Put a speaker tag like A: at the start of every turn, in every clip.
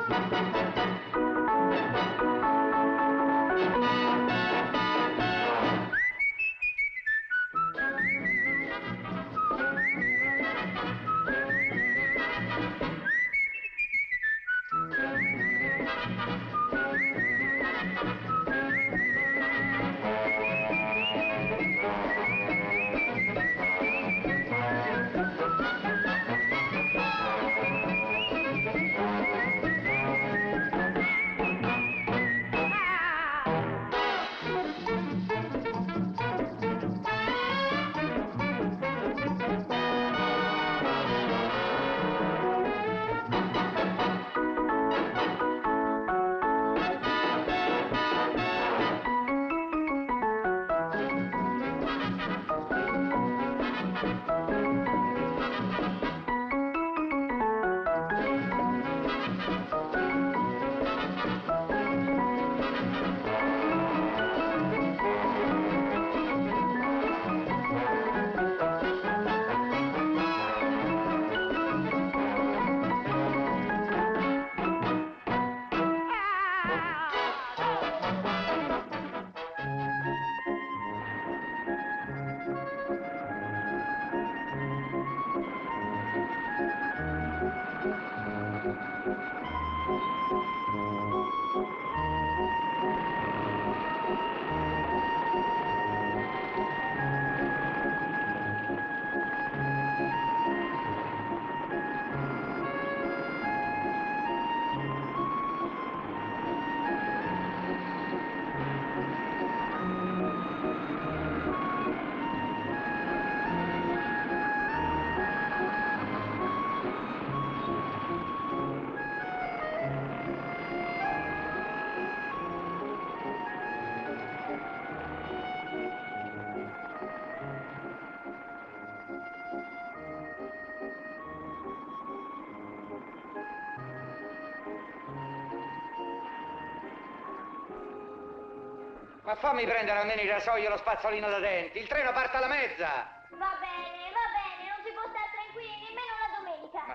A: Ma fammi prendere almeno il rasoio e lo spazzolino da denti. Il treno parte alla mezza.
B: Va bene, non si può stare tranquilli nemmeno una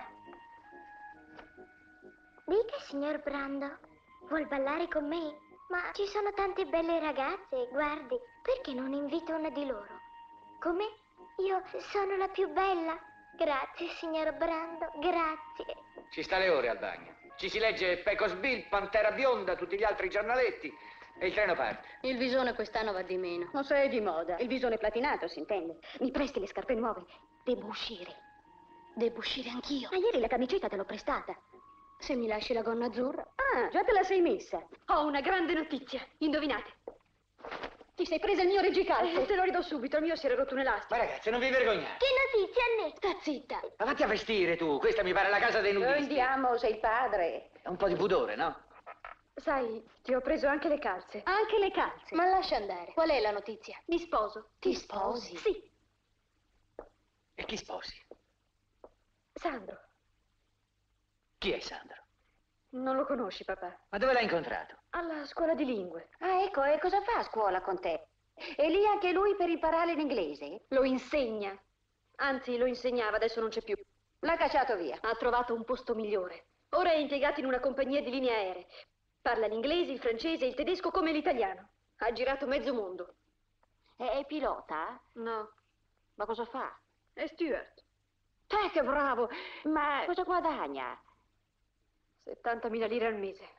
B: domenica. Dica, signor Brando, vuol ballare con me? Ma ci sono tante belle ragazze, guardi, perché non invito una di loro? Come? Io sono la più bella? Grazie, signor Brando, grazie.
A: Ci sta le ore al bagno. Ci si legge Pecos Bill, Pantera Bionda, tutti gli altri giornaletti e il treno parte.
C: Il visone quest'anno va di meno.
D: Non sei di moda. Il visone platinato, si intende. Mi presti le scarpe nuove? Devo uscire.
C: Devo uscire anch'io.
D: Ma ieri la camicetta te l'ho prestata.
C: Se mi lasci la gonna azzurra.
D: Ah, già te la sei messa.
C: Ho una grande notizia. Indovinate. Ti sei presa il mio reggicalzo.
D: Te lo ridò subito, il mio si era rotto un elastico.
A: Ma ragazzi, non vi vergognate.
B: Che notizia, Annetta?
C: Sta zitta.
A: Ma vatti a vestire tu. Questa mi pare la casa dei nudisti.
D: Andiamo, sei il padre.
A: È un po' di pudore, no?
D: Sai, ti ho preso anche le calze. Anche le calze.
C: Ma lascia andare. Qual è la notizia?
D: Mi sposo.
C: Ti sposi?
D: Sì.
A: E chi sposi?
D: Sandro.
A: Chi è Sandro?
D: Non lo conosci, papà?
A: Ma dove l'hai incontrato?
D: Alla scuola di lingue.
E: Ah, ecco, e cosa fa a scuola con te? E lì anche lui per imparare l'inglese?
D: Lo insegna. Anzi, lo insegnava, adesso non c'è più.
E: L'ha cacciato via.
D: Ha trovato un posto migliore. Ora è impiegato in una compagnia di linee aeree. Parla l'inglese, il francese e il tedesco come l'italiano. Ha girato mezzo mondo.
E: È pilota?
D: No,
E: Ma cosa fa?
D: è steward.
E: Che bravo! Ma cosa guadagna?
D: 70.000 lire al mese.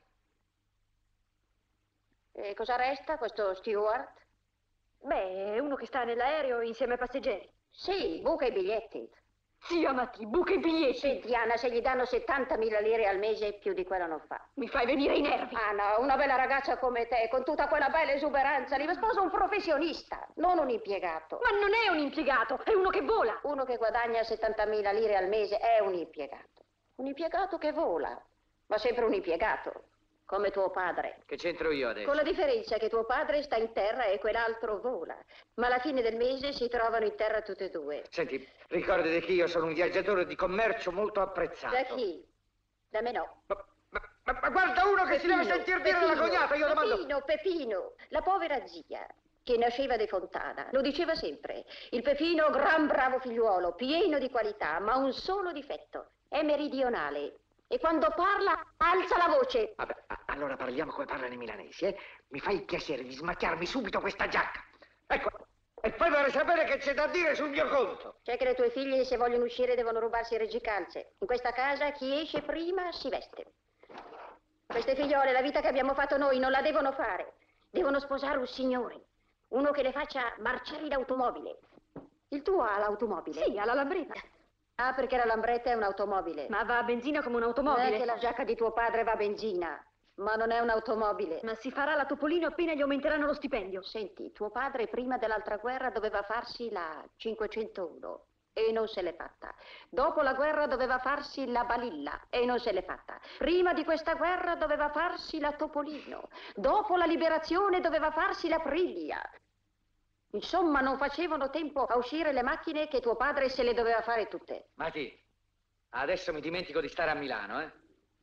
E: E cosa resta questo steward?
D: Beh, è uno che sta nell'aereo insieme ai passeggeri.
E: Sì, buca i biglietti.
D: Zia Matti, buca i biglietti.
E: Senti, Anna, se gli danno 70.000 lire al mese, più di quello non fa.
D: Mi fai venire i nervi.
E: Anna, una bella ragazza come te, con tutta quella bella esuberanza, li sposa un professionista, non un impiegato.
D: Ma non è un impiegato, è uno che vola.
E: Uno che guadagna 70.000 lire al mese è un impiegato. Un impiegato che vola, ma sempre un impiegato, come tuo padre.
A: Che c'entro io adesso?
E: Con la differenza che tuo padre sta in terra e quell'altro vola. Ma alla fine del mese si trovano in terra tutte e due.
A: Senti, ricordati che io sono un viaggiatore di commercio molto apprezzato.
E: Da chi? Da me no.
A: Ma guarda uno che si deve sentir dire la cognata, io domando...
E: Pepino, la povera zia, che nasceva de Fontana, lo diceva sempre. Il Pepino, gran bravo figliuolo, pieno di qualità, ma un solo difetto. È meridionale. E quando parla, alza la voce.
A: Vabbè, allora parliamo come parlano i milanesi, eh? Mi fai il piacere di smacchiarmi subito questa giacca. Ecco, e poi vorrei sapere che c'è da dire sul mio conto.
E: C'è che le tue figlie, se vogliono uscire, devono rubarsi il reggicalze. In questa casa chi esce prima si veste. Queste figliole, la vita che abbiamo fatto noi, non la devono fare. Devono sposare un signore, uno che le faccia marciare in automobile. Il tuo ha l'automobile?
D: Sì, ha la lambretta.
E: Ah, perché la lambretta è un'automobile.
D: Ma va a benzina come
E: Non
D: un'automobile.
E: è che la giacca di tuo padre va a benzina, ma non è un'automobile.
D: Ma si farà la Topolino appena gli aumenteranno lo stipendio.
E: Senti, tuo padre prima dell'altra guerra doveva farsi la 501 e non se l'è fatta. Dopo la guerra doveva farsi la Balilla e non se l'è fatta. Prima di questa guerra doveva farsi la Topolino. Dopo la liberazione doveva farsi la Priglia. Insomma, non facevano tempo a uscire le macchine che tuo padre se le doveva fare tutte.
A: Mati, adesso mi dimentico di stare a Milano, eh?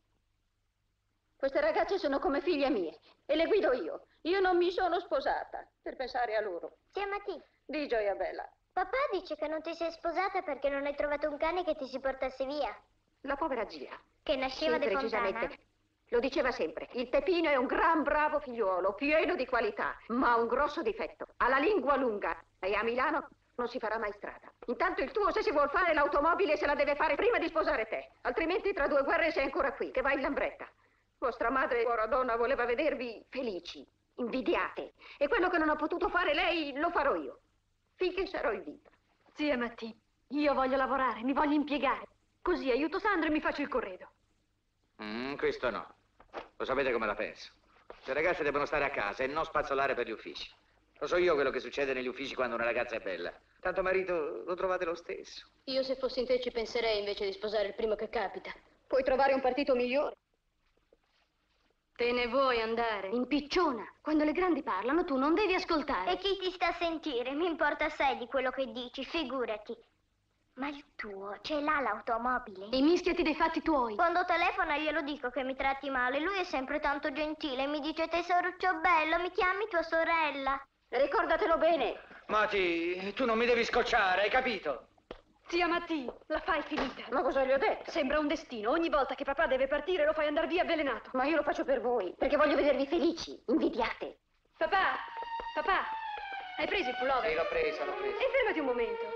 E: Queste ragazze sono come figlie mie e le guido io. Io non mi sono sposata per pensare a loro.
B: Zia Matì,
E: Di Gioia Bella.
B: papà dice che non ti sei sposata perché non hai trovato un cane che ti si portasse via.
E: La povera zia.
B: Che nasceva
E: Sì,
B: de Fontana.
E: precisamente. Lo diceva sempre. Il Pepino è un gran bravo figliuolo, pieno di qualità, ma ha un grosso difetto. Ha la lingua lunga e a Milano non si farà mai strada. Intanto il tuo, se si vuol fare l'automobile, se la deve fare prima di sposare te. Altrimenti tra due guerre sei ancora qui, che vai in lambretta. Vostra madre, povera donna, voleva vedervi felici, invidiate. E quello che non ha potuto fare lei, lo farò io. Finché sarò in vita.
D: Zia Matti, io voglio lavorare, mi voglio impiegare. Così aiuto Sandro e mi faccio il corredo.
A: Questo no. Lo sapete come la penso. Le ragazze devono stare a casa e non spazzolare per gli uffici. Lo so io quello che succede negli uffici quando una ragazza è bella. Tanto marito lo trovate lo stesso.
C: Io se fossi in te ci penserei invece di sposare il primo che capita.
D: Puoi trovare un partito migliore.
C: Te ne vuoi andare?
D: Impicciona. Quando le grandi parlano tu non devi ascoltare.
B: E chi ti sta a sentire? Mi importa assai di quello che dici, figurati. Ma il tuo ce l'ha l'automobile?
D: E mischiati dei fatti tuoi.
B: Quando telefona glielo dico che mi tratti male. Lui è sempre tanto gentile. Mi dice tesoruccio bello, mi chiami tua sorella.
E: Ricordatelo bene.
A: Mati, tu non mi devi scocciare, hai capito?
D: Zia Matti, la fai finita.
E: Ma cosa gli ho detto?
D: Sembra un destino. Ogni volta che papà deve partire lo fai andare via avvelenato.
E: Ma io lo faccio per voi, perché voglio vedervi felici, invidiate.
D: Papà, papà, hai preso il pullover?
A: Sì, l'ho preso.
D: E fermati un momento.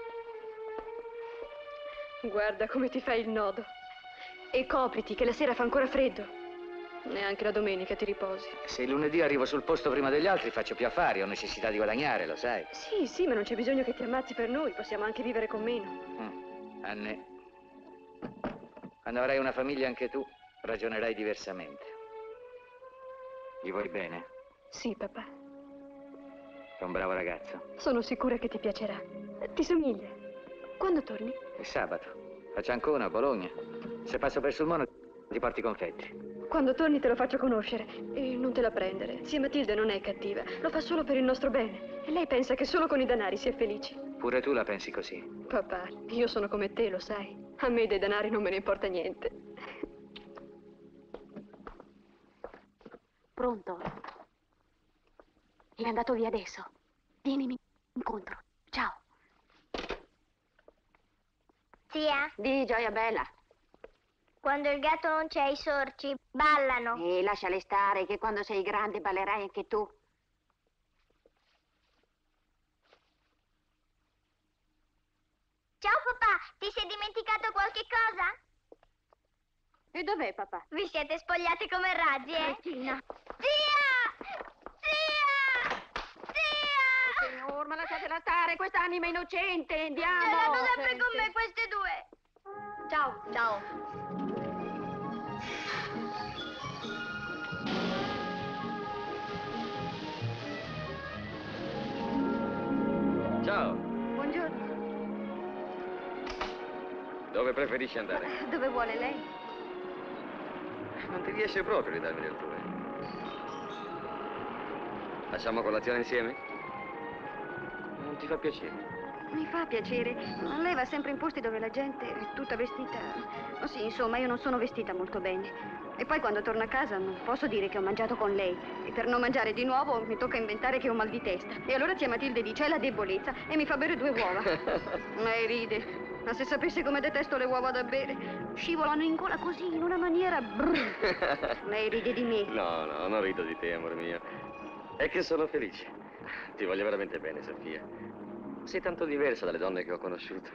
D: Guarda come ti fai il nodo. E copriti, che la sera fa ancora freddo. Neanche la domenica ti riposi.
A: Se il lunedì arrivo sul posto prima degli altri faccio più affari, ho necessità di guadagnare, lo sai.
D: Sì, sì, ma non c'è bisogno che ti ammazzi per noi. Possiamo anche vivere con meno.
A: Anne, quando avrai una famiglia anche tu, ragionerai diversamente. Gli vuoi bene?
D: Sì, papà.
A: È un bravo ragazzo.
D: Sono sicura che ti piacerà. Ti somiglia. Quando torni?
A: È sabato. Faccio Ancona, a Bologna. Se passo per Sulmona ti porti i confetti.
D: Quando torni te lo faccio conoscere. E non te la prendere. Zia Matilde non è cattiva. Lo fa solo per il nostro bene. E lei pensa che solo con i denari si è felici.
A: Pure tu la pensi così.
D: Papà, io sono come te, lo sai. A me dei denari non me ne importa niente.
C: Pronto? È andato via adesso. Vienimi incontro. Ciao.
B: Zia,
E: Di Gioia Bella.
B: quando il gatto non c'è, i sorci ballano.
E: E lasciale stare, che quando sei grande ballerai anche tu.
B: Ciao papà, ti sei dimenticato qualche cosa?
E: E dov'è papà?
B: Vi siete spogliati come razzi, eh?
E: Crettina.
B: Zia! Zia! Zia!
E: Signor, ma lasciatela stare, quest'anima innocente, andiamo.
B: Ce l'hanno sempre con me queste due.
C: Ciao. Ciao.
F: Ciao,
D: Buongiorno.
F: dove preferisci andare?
D: Dove vuole lei?
F: Non ti riesce proprio di darmi del tuo. Facciamo colazione insieme? Non ti fa piacere?
D: Mi fa piacere, ma lei va sempre in posti dove la gente è tutta vestita. Oh, sì, insomma, io non sono vestita molto bene. E poi quando torno a casa non posso dire che ho mangiato con lei. E per non mangiare di nuovo mi tocca inventare che ho mal di testa. E allora zia Matilde dice è la debolezza e mi fa bere 2 uova. Ma ride. Ma se sapesse come detesto le uova da bere, scivolano in gola così, in una maniera brrr. Lei ride di me.
F: No, no, non rido di te, amore mio. È che sono felice. Ti voglio veramente bene, Sofia. Sei tanto diversa dalle donne che ho conosciuto.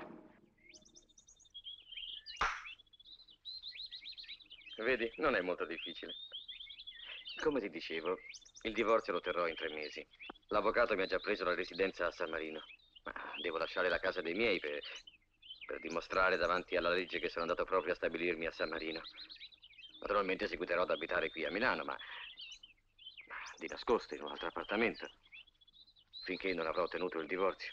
F: Vedi, non è molto difficile. Come ti dicevo, il divorzio lo terrò in 3 mesi. L'avvocato mi ha già preso la residenza a San Marino. Ma devo lasciare la casa dei miei per dimostrare davanti alla legge che sono andato proprio a stabilirmi a San Marino. Naturalmente seguiterò ad abitare qui a Milano, ma di nascosto in un altro appartamento, finché non avrò ottenuto il divorzio.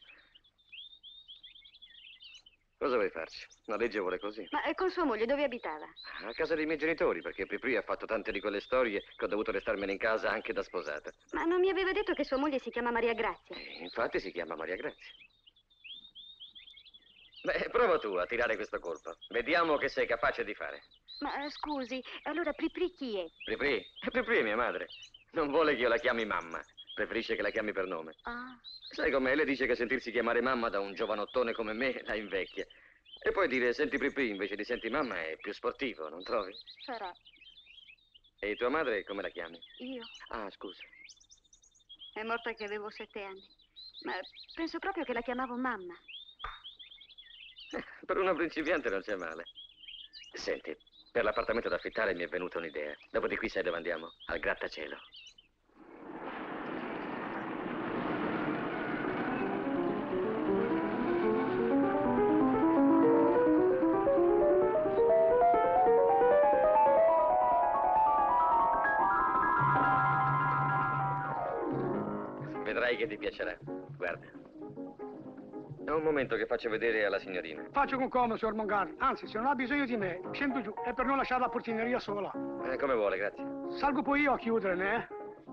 F: Cosa vuoi farci? La legge vuole così.
D: Ma con sua moglie dove abitava?
F: A casa dei miei genitori, perché Pripri ha fatto tante di quelle storie che ho dovuto restarmene in casa anche da sposata.
D: Ma non mi aveva detto che sua moglie si chiama Maria Grazia?
F: Infatti si chiama Maria Grazia. Beh, prova tu a tirare questo colpo. Vediamo che sei capace di fare.
D: Ma scusi, allora Pripri chi è?
F: Pripri è mia madre. Non vuole che io la chiami mamma. Preferisce che la chiami per nome.
D: Ah.
F: Sai com'è? Lei dice che sentirsi chiamare mamma da un giovanottone come me la invecchia. E poi dire senti Pripri invece di senti mamma è più sportivo, non trovi?
D: Sarà.
F: E tua madre come la chiami?
D: Io?
F: Ah, scusa.
D: È morta che avevo 7 anni. Ma penso proprio che la chiamavo mamma.
F: Per una principiante non c'è male. Senti, per l'appartamento da affittare mi è venuta un'idea. Dopo di qui sai dove andiamo? Al grattacielo. Vedrai che ti piacerà. Guarda. È un momento che faccio vedere alla signorina.
G: Faccio con comodo, signor Mongar. Anzi, se non ha bisogno di me, scendo giù. È per non lasciare la portineria sola.
F: Come vuole, grazie.
G: Salgo poi io a chiudere, né?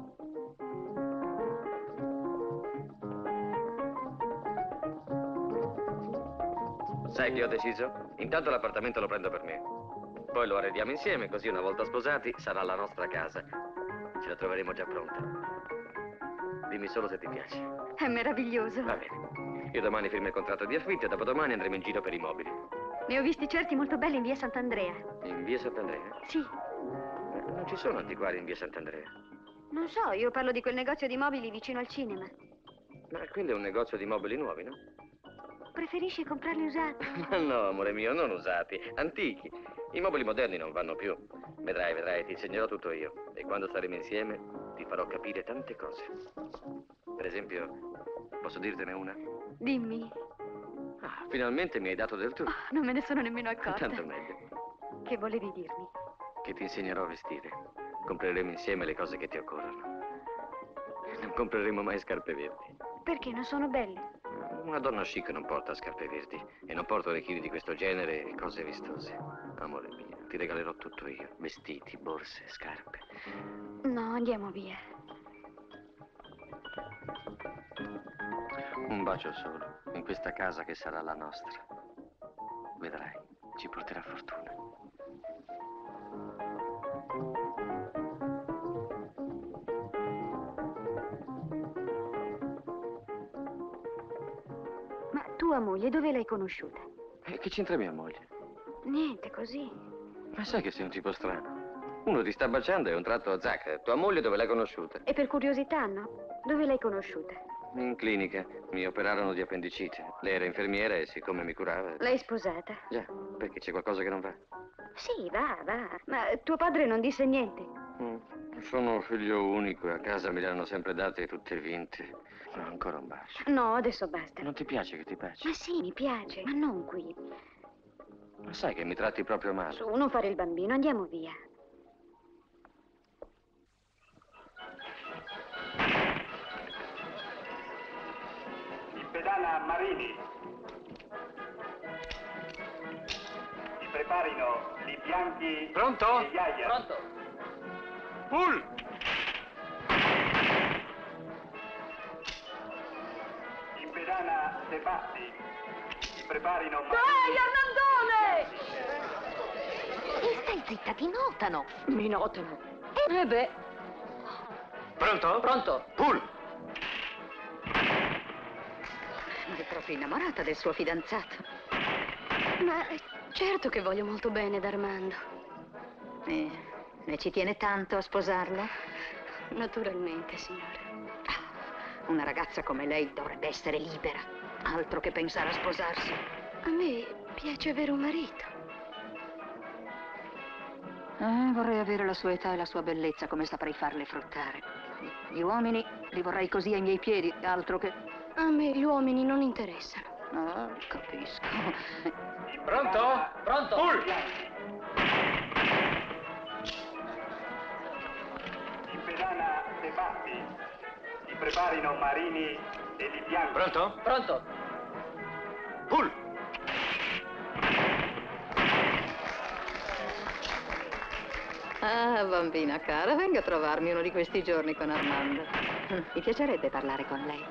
F: Sai che ho deciso? Intanto l'appartamento lo prendo per me. Poi lo arrediamo insieme, così una volta sposati sarà la nostra casa. Ce la troveremo già pronta. Dimmi solo se ti piace.
D: È meraviglioso.
F: Va bene. Io domani firmo il contratto di affitto e dopodomani andremo in giro per i mobili.
D: Ne ho visti certi molto belli in via Sant'Andrea.
F: In via Sant'Andrea?
D: Sì.
F: Non ci sono antiquari in via Sant'Andrea.
D: Non so, io parlo di quel negozio di mobili vicino al cinema.
F: Ma quello è un negozio di mobili nuovi, no?
D: Preferisci comprarli usati?
F: Ma no, amore mio, non usati, antichi. I mobili moderni non vanno più. Vedrai, ti insegnerò tutto io. E quando staremo insieme ti farò capire tante cose. Per esempio, posso dirtene una?
D: Dimmi.
F: Ah, finalmente mi hai dato del tu.
D: Oh, non me ne sono nemmeno accorta.
F: Tanto meglio.
D: Che volevi dirmi?
F: Che ti insegnerò a vestire. Compreremo insieme le cose che ti occorrono. Non compreremo mai scarpe verdi.
D: Perché non sono belle?
F: Una donna chic non porta scarpe verdi e non porto orecchini di questo genere e cose vistose. Amore mio, ti regalerò tutto io. Vestiti, borse, scarpe.
D: No, andiamo via.
F: Un bacio solo, in questa casa che sarà la nostra. Vedrai, ci porterà fortuna.
D: Ma tua moglie dove l'hai conosciuta?
F: E che c'entra mia moglie?
D: Niente, così.
F: Ma sai che sei un tipo strano? Uno ti sta baciando e a un tratto, zac, tua moglie dove l'hai conosciuta?
D: E per curiosità, no? Dove l'hai conosciuta?
F: In clinica. Mi operarono di appendicite. Lei era infermiera e siccome mi curava...
D: L'hai sposata?
F: Già, perché c'è qualcosa che non va?
D: Sì, va. Ma tuo padre non disse niente?
F: Sono figlio unico e a casa me le hanno sempre date tutte vinte. No, ancora un bacio.
D: No, adesso basta.
F: Non ti piace che ti baci?
D: Ma sì, mi piace, ma non qui.
F: Ma sai che mi tratti proprio male?
D: Su, non fare il bambino, andiamo via.
H: In pedana Marini. Si preparino Di Bianchi.
G: Pronto?
H: E Iaia.
A: Pronto?
G: Pull!
H: In pedana De Batti. Si preparino
C: E stai zitta, ti notano.
E: Mi notano.
C: Beh.
G: Pronto?
A: Pronto?
G: Pull!
E: È proprio innamorata del suo fidanzato.
C: Ma certo che voglio molto bene ad Armando.
I: Ne ci tiene tanto a sposarlo?
C: Naturalmente, signora.
I: Una ragazza come lei dovrebbe essere libera, altro che pensare a sposarsi.
C: A me piace avere un marito.
I: Vorrei avere la sua età e la sua bellezza, come saprei farle fruttare. Gli uomini li vorrei così ai miei piedi, altro che...
C: A me gli uomini non interessano.
I: Capisco.
A: Pronto? Pronto?
H: In pedana De Batti. Si preparino Marini e Di Bianchi.
F: Pronto?
A: Pronto?
F: Pull!
I: Ah, bambina cara, venga a trovarmi uno di questi giorni con Armando. Mi piacerebbe parlare con lei.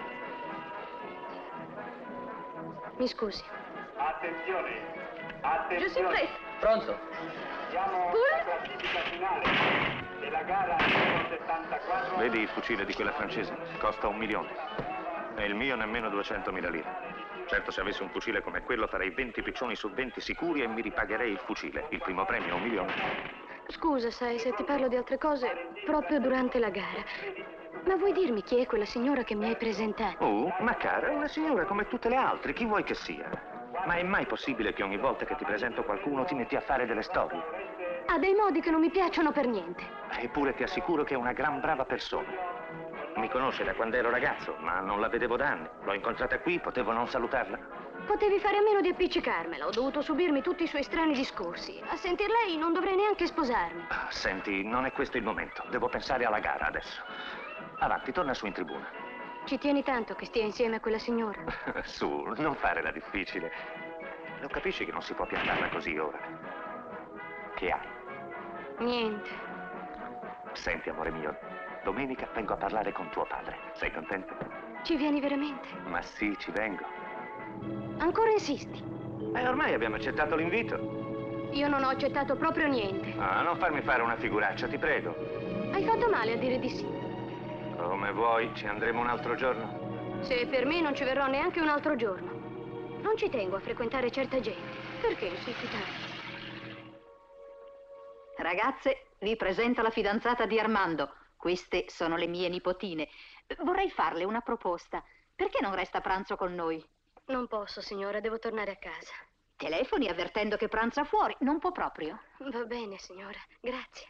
C: Mi scusi.
H: Attenzione.
C: Je suis prête.
A: Pronto?
H: Siamo alla classifica finale della gara numero 74.
J: Vedi il fucile di quella francese? Costa 1 milione. E il mio nemmeno 200.000 lire. Certo, se avessi un fucile come quello farei 20 piccioni su 20 sicuri e mi ripagherei il fucile. Il primo premio è 1 milione.
C: Scusa, sai, se ti parlo di altre cose proprio durante la gara. Ma vuoi dirmi chi è quella signora che mi hai presentato?
J: Ma cara, è una signora come tutte le altre, chi vuoi che sia? Ma è mai possibile che ogni volta che ti presento qualcuno ti metti a fare delle storie?
C: Ha dei modi che non mi piacciono per niente.
J: Eppure ti assicuro che è una gran brava persona. Mi conosce da quando ero ragazzo, ma non la vedevo da anni. L'ho incontrata qui, potevo non salutarla?
C: Potevi fare a meno di appiccicarmela. Ho dovuto subirmi tutti i suoi strani discorsi. A sentir lei non dovrei neanche sposarmi.
J: Senti, non è questo il momento. Devo pensare alla gara adesso. Avanti, torna su in tribuna.
C: Ci tieni tanto che stia insieme a quella signora?
J: Su, non fare la difficile. Lo capisci che non si può piantarla così ora? Che hai?
C: Niente.
J: Senti, amore mio, domenica vengo a parlare con tuo padre. Sei contento?
C: Ci vieni veramente?
J: Ma sì, ci vengo.
C: Ancora insisti?
J: Ormai abbiamo accettato l'invito.
C: Io non ho accettato proprio niente.
J: Ah, non farmi fare una figuraccia, ti prego.
C: Hai fatto male a dire di sì.
J: Come vuoi, ci andremo un altro giorno.
C: Se è per me non ci verrò neanche un altro giorno. Non ci tengo a frequentare certa gente. Perché insisti tanto?
I: Ragazze, vi presento la fidanzata di Armando. Queste sono le mie nipotine. Vorrei farle una proposta. Perché non resta a pranzo con noi?
C: Non posso, signora, devo tornare a casa.
I: Telefoni avvertendo che pranza fuori. Non può proprio.
C: Va bene, signora. Grazie.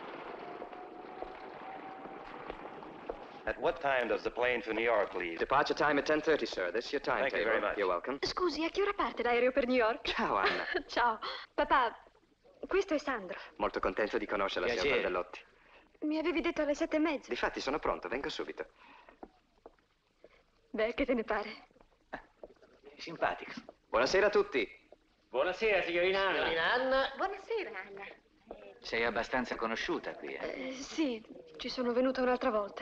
K: At what time does the plane to New York leave?
F: Departure time at 10:30, sir. This is your timetable.
K: Thank you very much.
F: You're welcome.
C: Scusi, a che ora parte l'aereo per New York?
F: Ciao, Anna.
C: Ciao. Papà, questo è Sandro.
F: Molto contento di conoscerla, signor
A: Piacere.
F: Bardellotti.
C: Mi avevi detto alle 7:30.
F: Difatti, sono pronto, vengo subito.
C: Beh, che te ne pare?
A: Simpatico.
F: Buonasera a tutti.
A: Buonasera, signorina Anna.
B: Signorina Anna. Buonasera, Anna.
A: Sei abbastanza conosciuta qui,
C: Sì, ci sono venuta un'altra volta.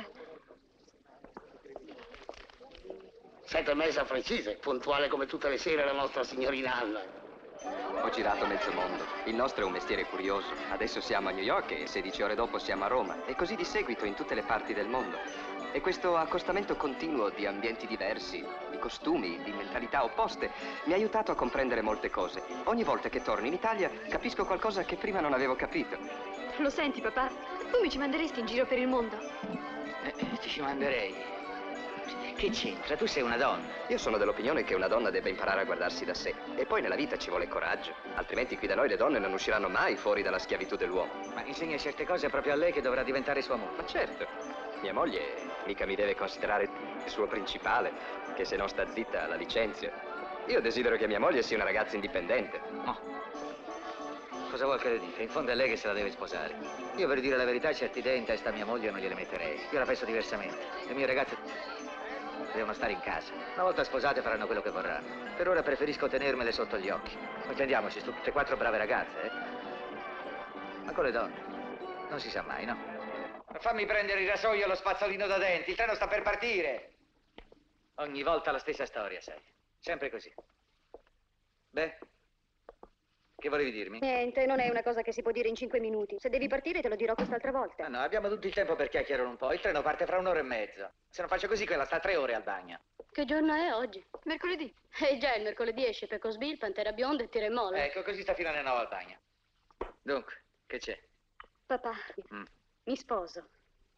L: 7:30 precise, puntuale come tutte le sere la nostra signorina Anna.
F: Ho girato mezzo mondo. Il nostro è un mestiere curioso. Adesso siamo a New York e 16 ore dopo siamo a Roma. E così di seguito in tutte le parti del mondo. E questo accostamento continuo di ambienti diversi, di costumi, di mentalità opposte, mi ha aiutato a comprendere molte cose. Ogni volta che torno in Italia capisco qualcosa che prima non avevo capito.
C: Lo senti, papà? Tu mi ci manderesti in giro per il mondo?
A: Ti ci manderei. Che c'entra? Tu sei una donna.
F: Io sono dell'opinione che una donna debba imparare a guardarsi da sé. E poi nella vita ci vuole coraggio. Altrimenti qui da noi le donne non usciranno mai fuori dalla schiavitù dell'uomo.
A: Ma insegna certe cose proprio a lei che dovrà diventare sua moglie.
F: Ma certo. Mia moglie mica mi deve considerare il suo principale, che se non sta zitta la licenzio. Io desidero che mia moglie sia una ragazza indipendente.
A: No. Cosa vuol che le dica? In fondo è lei che se la deve sposare. Io, per dire la verità, certe idee in testa a mia moglie non gliele metterei. Io la penso diversamente. Le mie ragazze devono stare in casa. Una volta sposate faranno quello che vorranno. Per ora preferisco tenermele sotto gli occhi. Intendiamoci, sono tutte 4 brave ragazze, eh? Ma con le donne non si sa mai, no? Ma fammi prendere il rasoio e lo spazzolino da denti. Il treno sta per partire. Ogni volta la stessa storia, sai. Sempre così. Beh, Che volevi dirmi?
D: Niente, non è una cosa che si può dire in 5 minuti. Se devi partire te lo dirò quest'altra volta.
A: Ah, no, abbiamo tutto il tempo per chiacchierare un po'. Il treno parte fra un'ora e mezza. Se non faccio così, quella sta 3 ore al bagno.
C: Che giorno è oggi? Mercoledì. Già, il mercoledì esce Pecosville, Pantera Bionda e Tira e Molla.
A: Ecco, così sta fino alle 9 al bagno. Dunque, che c'è?
D: Papà, mi sposo.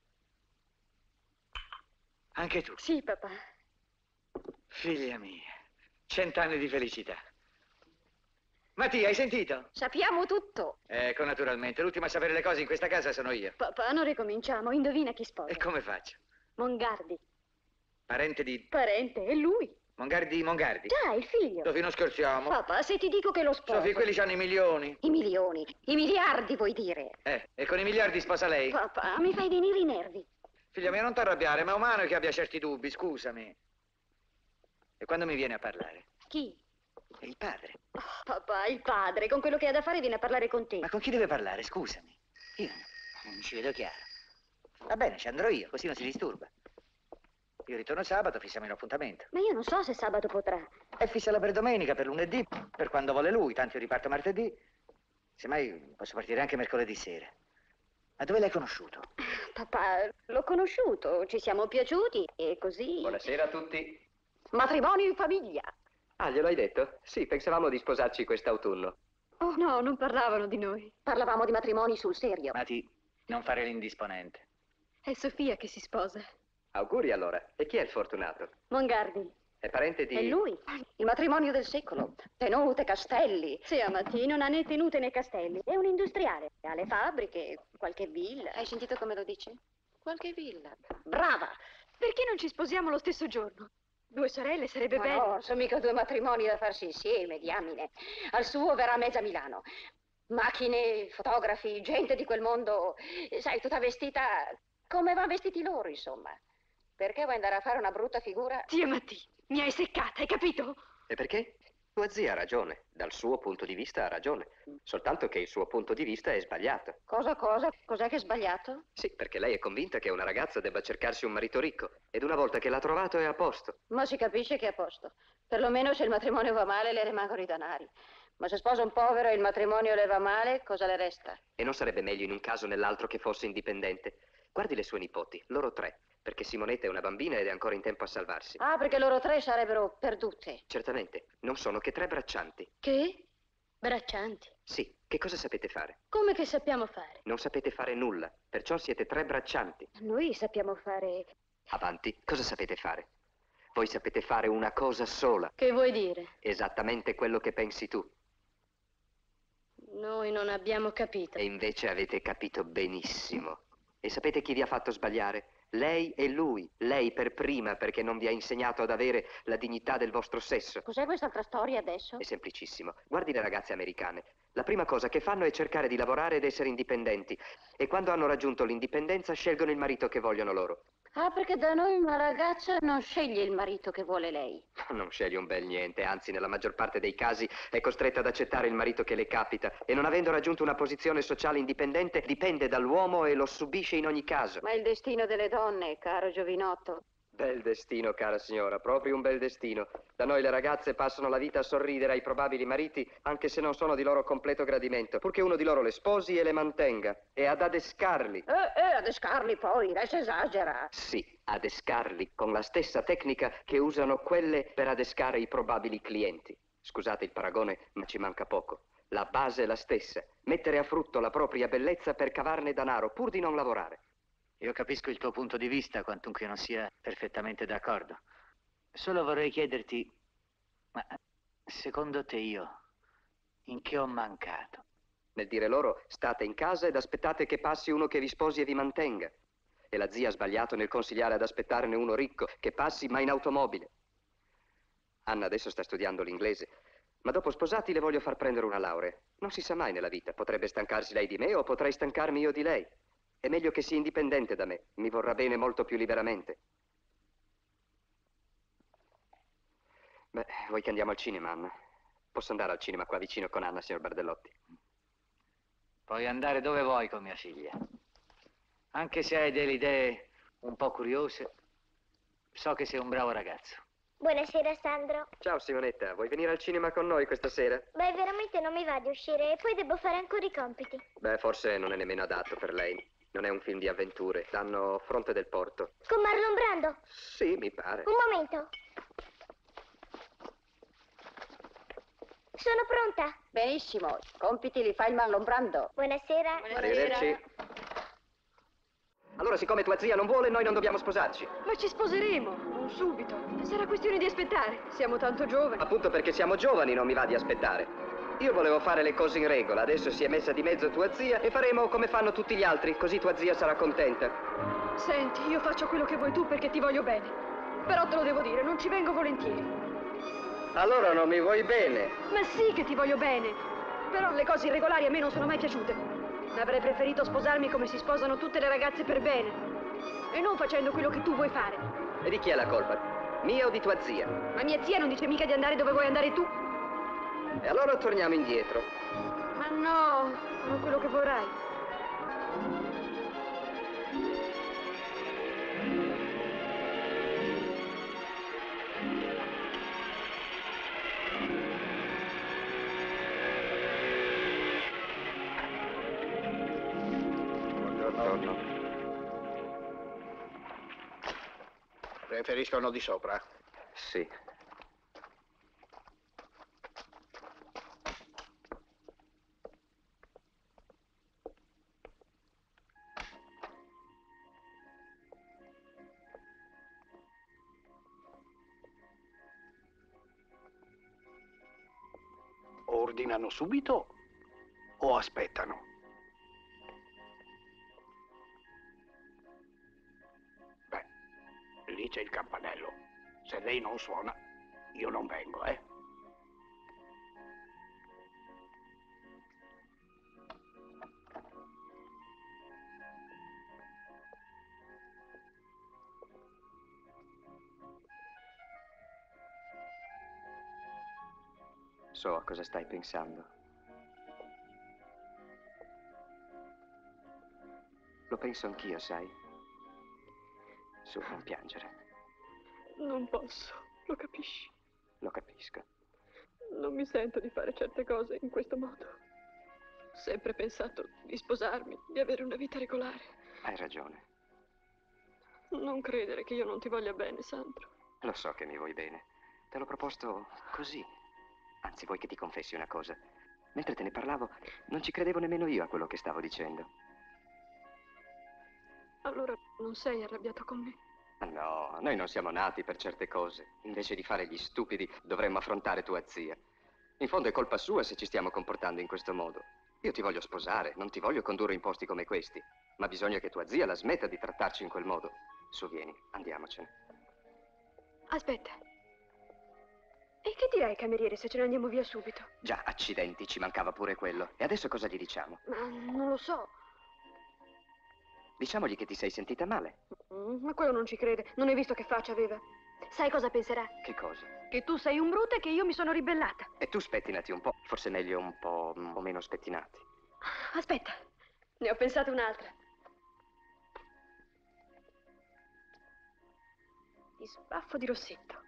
A: Anche tu?
D: Sì, papà.
A: Figlia mia, 100 anni di felicità. Mattia, hai sentito?
D: Sappiamo tutto.
A: Ecco, naturalmente. L'ultimo a sapere le cose in questa casa sono io.
D: Papà, non ricominciamo. Indovina chi sposa.
A: E come faccio?
D: Mongardi.
A: Parente di...
D: Parente, è lui.
A: Mongardi, Mongardi?
D: Già, il figlio.
A: Sofì, non scherziamo.
D: Papà, se ti dico che lo sposo...
A: Sofì, quelli hanno i milioni.
D: I milioni. I miliardi, vuoi dire?
A: E con i miliardi sposa lei?
D: Papà, mi fai venire i nervi.
A: Figlia mia, non ti arrabbiare, ma è umano che abbia certi dubbi, scusami. E quando mi viene a parlare?
D: Chi?
A: È il padre.
D: Oh, papà, il padre, con quello che ha da fare viene a parlare con te.
A: Ma con chi deve parlare, scusami? Io non ci vedo chiaro. Va bene, ci andrò io, così non si disturba. Io ritorno sabato, fissiamo un appuntamento.
D: Ma io non so se sabato potrà.
A: E fissala per domenica, per lunedì, per quando vuole lui, tanto io riparto martedì. Semmai posso partire anche mercoledì sera. Ma dove l'hai conosciuto?
D: Papà, l'ho conosciuto, ci siamo piaciuti e così...
M: Buonasera a tutti.
E: Matrimonio in famiglia.
M: Ah, glielo hai detto? Sì, pensavamo di sposarci quest'autunno.
D: Oh no, non parlavano di noi.
E: Parlavamo di matrimoni sul serio.
A: Mati, non fare l'indisponente.
C: È Sofia che si sposa.
M: Auguri allora. E chi è il fortunato?
D: Mongardi.
M: È parente di...
E: È lui, il matrimonio del secolo. Tenute, castelli.
D: Sì, Amati, non ha né tenute né castelli. È un industriale. Ha le fabbriche, qualche villa.
E: Hai sentito come lo dice?
D: Qualche villa.
E: Brava!
C: Perché non ci sposiamo lo stesso giorno? 2 sorelle sarebbe
E: Ma
C: bello.
E: no, sono mica 2 matrimoni da farsi insieme, diamine. Al suo verrà mezza Milano. Macchine, fotografi, gente di quel mondo. Sai, tutta vestita come van vestiti loro, insomma. Perché vuoi andare a fare una brutta figura?
C: Zia Matti, mi hai seccata, hai capito?
M: E perché? Tua zia ha ragione. Dal suo punto di vista ha ragione. Soltanto che il suo punto di vista è sbagliato.
E: Cosa? Cos'è che è sbagliato?
M: Sì, perché lei è convinta che una ragazza debba cercarsi un marito ricco. Ed una volta che l'ha trovato è a posto.
E: Ma si capisce che è a posto. Perlomeno se il matrimonio va male le rimangono i denari. Ma se sposa un povero e il matrimonio le va male, cosa le resta?
M: E non sarebbe meglio in un caso o nell'altro che fosse indipendente? Guardi le sue nipoti, loro 3. Perché Simonetta è una bambina ed è ancora in tempo a salvarsi.
E: Ah, perché loro 3 sarebbero perdute.
M: Certamente, non sono che 3 braccianti.
C: Che? Braccianti.
M: Sì, che cosa sapete fare?
C: Come che sappiamo fare?
M: Non sapete fare nulla, perciò siete 3 braccianti.
D: Noi sappiamo fare...
M: Avanti, cosa sapete fare? Voi sapete fare una cosa sola.
C: Che vuoi dire?
M: Esattamente quello che pensi tu.
C: Noi non abbiamo capito.
M: E invece avete capito benissimo. E sapete chi vi ha fatto sbagliare? Lei e lui. Lei per prima, perché non vi ha insegnato ad avere la dignità del vostro sesso.
E: Cos'è quest'altra storia adesso?
M: È semplicissimo. Guardi le ragazze americane. La prima cosa che fanno è cercare di lavorare ed essere indipendenti. E quando hanno raggiunto l'indipendenza scelgono il marito che vogliono loro.
E: Ah, perché da noi una ragazza non sceglie il marito che vuole lei.
M: Non sceglie un bel niente, anzi nella maggior parte dei casi è costretta ad accettare il marito che le capita e non avendo raggiunto una posizione sociale indipendente dipende dall'uomo e lo subisce in ogni caso.
E: Ma è il destino delle donne, caro giovinotto.
M: Bel destino, cara signora, proprio un bel destino. Da noi le ragazze passano la vita a sorridere ai probabili mariti, anche se non sono di loro completo gradimento, purché uno di loro le sposi e le mantenga, e ad adescarli.
E: Adescarli poi, lei si esagera.
M: Sì, adescarli, con la stessa tecnica che usano quelle per adescare i probabili clienti. Scusate il paragone, ma ci manca poco. La base è la stessa, mettere a frutto la propria bellezza per cavarne danaro, pur di non lavorare.
A: Io capisco il tuo punto di vista, quantunque io non sia perfettamente d'accordo. Solo vorrei chiederti, ma secondo te io in che ho mancato?
M: Nel dire loro, state in casa ed aspettate che passi uno che vi sposi e vi mantenga. E la zia ha sbagliato nel consigliare ad aspettarne uno ricco, che passi ma in automobile. Anna adesso sta studiando l'inglese, ma dopo sposati le voglio far prendere una laurea. Non si sa mai nella vita, potrebbe stancarsi lei di me o potrei stancarmi io di lei. È meglio che sia indipendente da me, mi vorrà bene molto più liberamente. Beh, vuoi che andiamo al cinema, Anna? Posso andare al cinema qua vicino con Anna, signor Bardellotti?
A: Puoi andare dove vuoi con mia figlia. Anche se hai delle idee un po' curiose, so che sei un bravo ragazzo.
B: Buonasera, Sandro.
M: Ciao, Simonetta. Vuoi venire al cinema con noi questa sera?
B: Beh, veramente non mi va di uscire e poi devo fare ancora i compiti.
M: Beh, forse non è nemmeno adatto per lei. Non è un film di avventure. Danno Fronte del Porto.
B: Con Marlon Brando?
M: Sì, mi pare.
B: Un momento. Sono pronta.
E: Benissimo. Compiti li fa il Marlon Brando.
B: Buonasera.
M: Arrivederci. Allora, siccome tua zia non vuole, noi non dobbiamo sposarci.
C: Ma ci sposeremo, non subito. Sarà questione di aspettare. Siamo tanto giovani.
M: Appunto perché siamo giovani non mi va di aspettare. Io volevo fare le cose in regola, adesso si è messa di mezzo tua zia e faremo come fanno tutti gli altri, così tua zia sarà contenta.
C: Senti, io faccio quello che vuoi tu perché ti voglio bene. Però te lo devo dire, non ci vengo volentieri.
M: Allora non mi vuoi bene?
C: Ma sì che ti voglio bene. Però le cose irregolari a me non sono mai piaciute. Avrei preferito sposarmi come si sposano tutte le ragazze per bene. E non facendo quello che tu vuoi fare.
M: E di chi è la colpa? Mia o di tua zia?
C: Ma mia zia non dice mica di andare dove vuoi andare tu.
M: E allora torniamo indietro.
C: Ma no, farò quello che vorrai.
M: Buongiorno.
L: Preferiscono di sopra?
M: Sì.
L: Ordinano subito o aspettano? Beh, lì c'è il campanello. Se lei non suona, io non vengo, eh?
M: So a cosa stai pensando. Lo penso anch'io, sai? Su, non piangere.
C: Non posso, lo capisci?
M: Lo capisco.
C: Non mi sento di fare certe cose in questo modo. Ho sempre pensato di sposarmi, di avere una vita regolare.
M: Hai ragione.
C: Non credere che io non ti voglia bene, Sandro.
M: Lo so che mi vuoi bene. Te l'ho proposto così. Anzi, vuoi che ti confessi una cosa? Mentre te ne parlavo, non ci credevo nemmeno io a quello che stavo dicendo.
C: Allora non sei arrabbiato con me?
M: No, noi non siamo nati per certe cose. Invece di fare gli stupidi, dovremmo affrontare tua zia. In fondo è colpa sua se ci stiamo comportando in questo modo. Io ti voglio sposare, non ti voglio condurre in posti come questi. Ma bisogna che tua zia la smetta di trattarci in quel modo. Su, vieni, andiamocene.
C: Aspetta. E che direi, cameriere, se ce ne andiamo via subito?
M: Già, accidenti, ci mancava pure quello. E adesso cosa gli diciamo?
C: Ma non lo so.
M: Diciamogli che ti sei sentita male.
C: Ma quello non ci crede. Non hai visto che faccia aveva. Sai cosa penserà?
M: Che cosa?
C: Che tu sei un bruto e che io mi sono ribellata.
M: E tu spettinati un po'. Forse meglio un po' o meno spettinati.
C: Aspetta, ne ho pensata un'altra. Ti sbaffo di rossetto.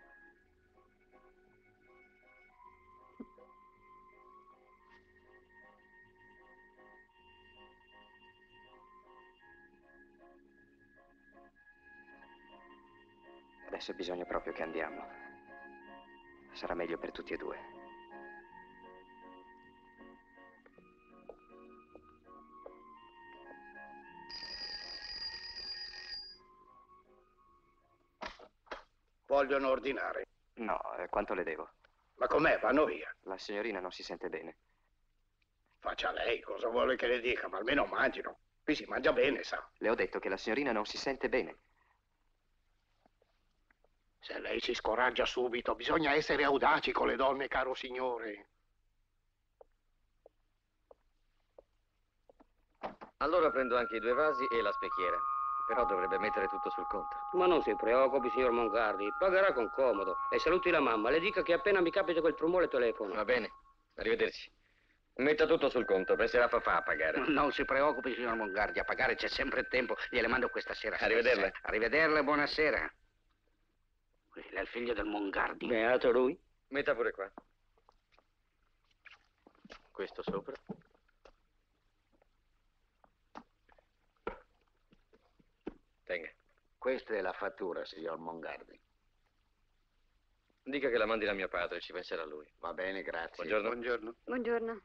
M: Adesso bisogna proprio che andiamo. Sarà meglio per tutti e due.
L: Vogliono ordinare.
M: No, quanto le devo?
L: Ma com'è? Vanno via.
M: La signorina non si sente bene.
L: Faccia lei, cosa vuole che le dica? Ma almeno mangino. Qui si mangia bene, sa.
M: Le ho detto che la signorina non si sente bene.
L: Se lei si scoraggia subito, bisogna essere audaci con le donne, caro signore.
F: Allora prendo anche i 2 vasi e la specchiera. Però dovrebbe mettere tutto sul conto.
N: Ma non si preoccupi, signor Mongardi. Pagherà con comodo. E saluti la mamma. Le dica che appena mi capita quel trumore telefono.
F: Va bene. Arrivederci. Metta tutto sul conto, penserà papà a pagare.
L: Non si preoccupi, signor Mongardi. A pagare c'è sempre tempo. Gliele mando questa sera.
F: Arrivederla.
L: Arrivederla e buonasera. Quello è il figlio del Mongardi.
N: Beato lui.
F: Metta pure qua. Questo sopra. Tenga.
L: Questa è la fattura, signor Mongardi.
F: Dica che la mandi da mio padre, ci penserà lui.
L: Va bene, grazie.
F: Buongiorno.
N: Buongiorno.
D: Buongiorno.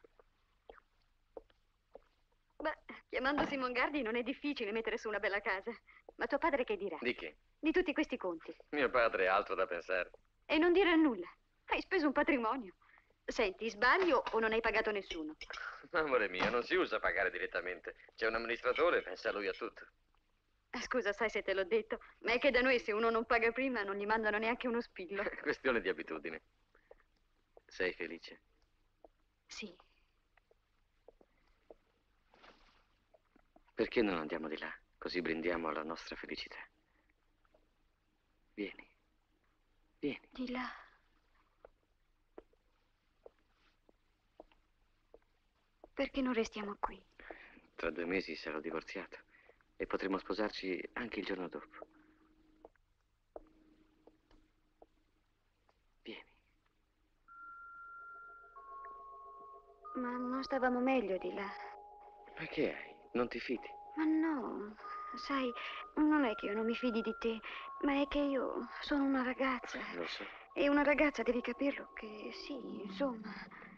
D: Beh, chiamandosi Mongardi non è difficile mettere su una bella casa. Ma tuo padre che dirà?
F: Di che?
D: Di tutti questi conti.
F: Mio padre ha altro da pensare.
D: E non dirà nulla. Hai speso un patrimonio. Senti, sbaglio o non hai pagato nessuno?
F: Amore mio, non si usa pagare direttamente. C'è un amministratore e pensa lui a tutto.
D: Scusa, sai se te l'ho detto, ma è che da noi se uno non paga prima non gli mandano neanche uno spillo.
F: Questione di abitudine. Sei felice?
D: Sì.
F: Perché non andiamo di là? Così brindiamo alla nostra felicità. Vieni. Vieni.
D: Di là. Perché non restiamo qui?
F: Tra 2 mesi sarò divorziato e potremo sposarci anche il giorno dopo. Vieni.
D: Ma non stavamo meglio di là?
F: Ma che hai? Non ti fidi?
D: Ma no, sai, non è che io non mi fidi di te, ma è che io sono una ragazza.
F: Lo so.
D: E una ragazza, devi capirlo, che sì, insomma.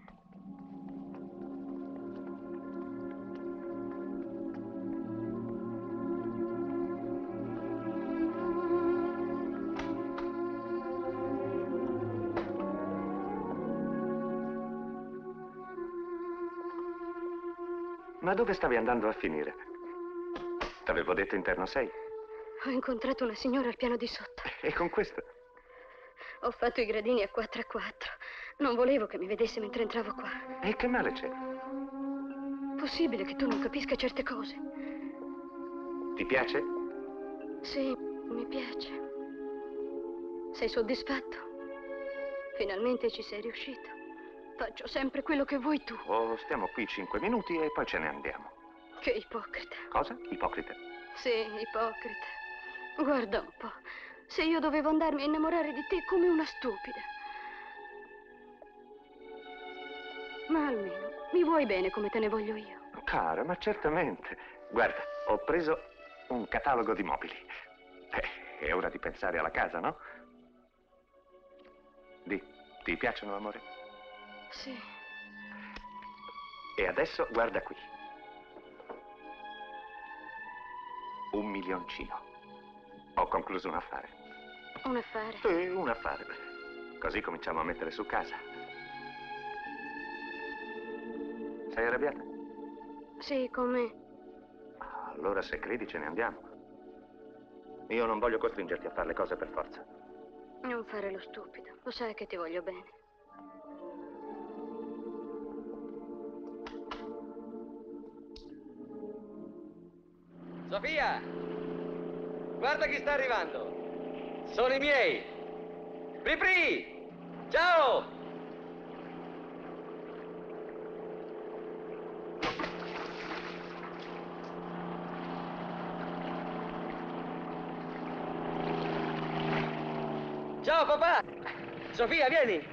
J: Ma dove stavi andando a finire? T'avevo detto interno 6.
D: Ho incontrato una signora al piano di sotto.
J: E con questo?
D: Ho fatto i gradini a 4 a 4. Non volevo che mi vedesse mentre entravo qua.
J: E che male c'è?
D: Possibile che tu non capisca certe cose?
J: Ti piace?
D: Sì, mi piace. Sei soddisfatto? Finalmente ci sei riuscito. Faccio sempre quello che vuoi tu.
J: Oh, stiamo qui 5 minuti e poi ce ne andiamo.
D: Che ipocrita.
J: Cosa? Ipocrita?
D: Sì, ipocrita. Guarda un po'. Se io dovevo andarmi a innamorare di te come una stupida. Ma almeno mi vuoi bene come te ne voglio io.
J: Cara, ma certamente. Guarda, ho preso un catalogo di mobili. È ora di pensare alla casa, no? Ti piacciono, amore?
D: Sì.
J: E adesso guarda qui. 1 milioncino. Ho concluso un affare.
D: Un affare?
J: Sì, un affare. Così cominciamo a mettere su casa. Sei arrabbiata?
D: Sì, come?
J: Allora se credi ce ne andiamo. Io non voglio costringerti a fare le cose per forza.
D: Non fare lo stupido. Lo sai che ti voglio bene.
F: Sofia! Guarda chi sta arrivando! Sono i miei! Pripri! Ciao! Ciao papà! Sofia, vieni!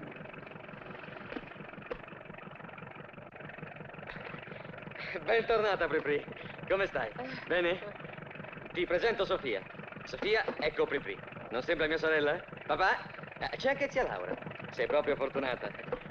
F: Bentornata, Pripri. Come stai? Bene? Ti presento Sofia. Sofia, ecco Pripri. Non sembra mia sorella? Papà? C'è anche zia Laura. Sei proprio fortunata.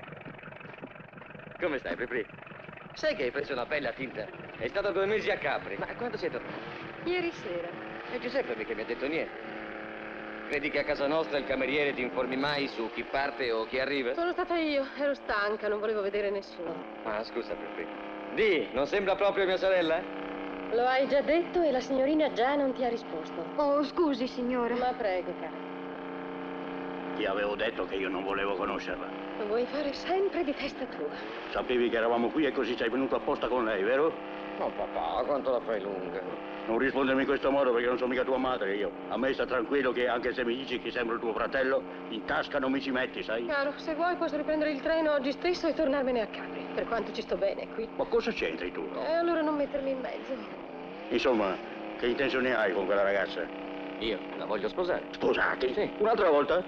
F: Come stai, Pripri? Sai che hai preso una bella tinta? È stato 2 mesi a Capri. Ma quando sei tornato?
D: Ieri sera.
F: E Giuseppe mica mi ha detto niente. Credi che a casa nostra il cameriere ti informi mai su chi parte o chi arriva?
O: Sono stata io, ero stanca, non volevo vedere nessuno.
F: Ah, scusa, Pripri. Di, non sembra proprio mia sorella?
O: Lo hai già detto e la signorina già non ti ha risposto.
D: Oh, scusi, signora.
O: Ma prego, cara.
L: Ti avevo detto che io non volevo conoscerla.
O: Vuoi fare sempre di testa tua.
L: Sapevi che eravamo qui e così sei venuto apposta con lei, vero?
F: No, papà, quanto la fai lunga?
L: Non rispondermi in questo modo perché non sono mica tua madre io. A me sta tranquillo che anche se mi dici che sembra il tuo fratello, in tasca non mi ci metti, sai?
O: Caro, se vuoi posso riprendere il treno oggi stesso e tornarmene a Capri. Per quanto ci sto bene qui.
L: Ma cosa c'entri tu?
O: Allora non mettermi in mezzo.
L: Insomma, che intenzioni hai con quella ragazza?
F: Io la voglio sposare.
L: Sposati?
F: Sì.
L: Un'altra volta?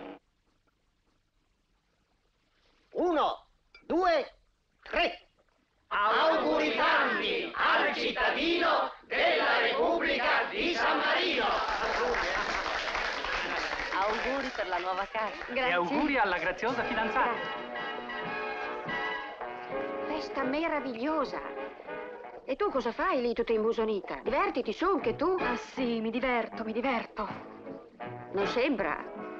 P: 1, 2, 3.
Q: Auguri tanti al cittadino della Repubblica di San Marino.
R: Auguri per la nuova casa.
C: Grazie.
S: E auguri alla graziosa fidanzata.
E: Festa meravigliosa. E tu cosa fai lì tutta imbusonita? Divertiti su, anche tu.
C: Ah sì, mi diverto.
E: Non sembra.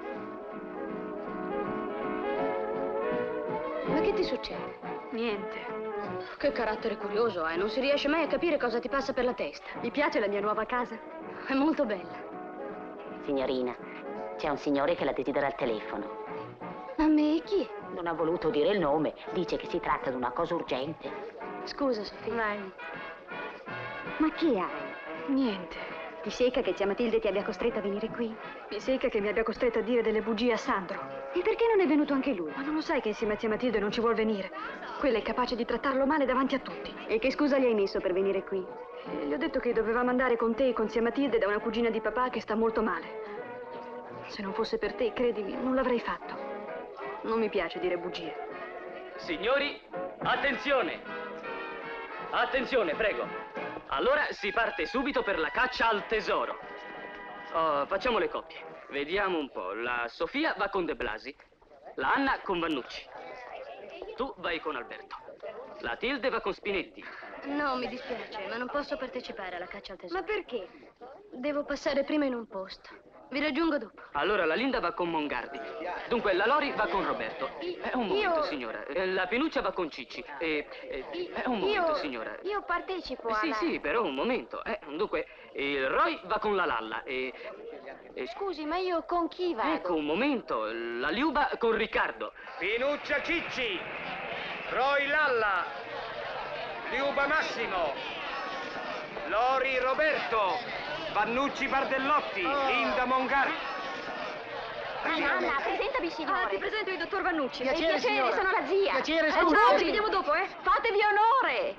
E: Ma che ti succede?
C: Niente.
O: Che carattere curioso hai, non si riesce mai a capire cosa ti passa per la testa.
C: Mi piace la mia nuova casa? È molto bella.
R: Signorina, c'è un signore che la desidera al telefono.
O: A me chi è?
R: Non ha voluto dire il nome, dice che si tratta di una cosa urgente.
O: Scusa, Sofia.
C: Vai.
D: Ma chi hai?
C: Niente.
D: Ti secca che zia Matilde ti abbia costretta a venire qui?
C: Mi secca che mi abbia costretta a dire delle bugie a Sandro.
D: E perché non è venuto anche lui?
C: Ma non lo sai che insieme a zia Matilde non ci vuol venire? Quella è capace di trattarlo male davanti a tutti.
D: E che scusa gli hai messo per venire qui?
C: Gli ho detto che dovevamo andare con te e con zia Matilde da una cugina di papà che sta molto male. Se non fosse per te, credimi, non l'avrei fatto. Non mi piace dire bugie.
S: Signori, attenzione! Attenzione, prego. Allora si parte subito per la caccia al tesoro. Oh, facciamo le coppie. Vediamo un po'. La Sofia va con De Blasi, la Anna con Vannucci. Tu vai con Alberto. La Tilde va con Spinetti.
O: No, mi dispiace, ma non posso partecipare alla caccia al tesoro.
C: Ma perché?
O: Devo passare prima in un posto. Vi raggiungo dopo.
S: Allora la Linda va con Mongardi. Dunque la Lori va con Roberto. Un momento, signora. La Pinuccia va con Cicci. Un momento, signora.
B: Io partecipo alla...
S: Sì, però un momento. Dunque, il Roy va con la Lalla
B: Scusi, ma io con chi vado?
S: Ecco, un momento. La Liuba con Riccardo.
N: Pinuccia Cicci, Roy Lalla, Liuba Massimo, Lori Roberto, Vannucci Bardellotti, Linda Mongardi.
B: Anna, presentami, signore.
C: Ah, ti presento il dottor Vannucci.
B: Piacere, sono la zia.
C: Piacere, ciao, ci vediamo dopo, eh.
B: Fatevi onore.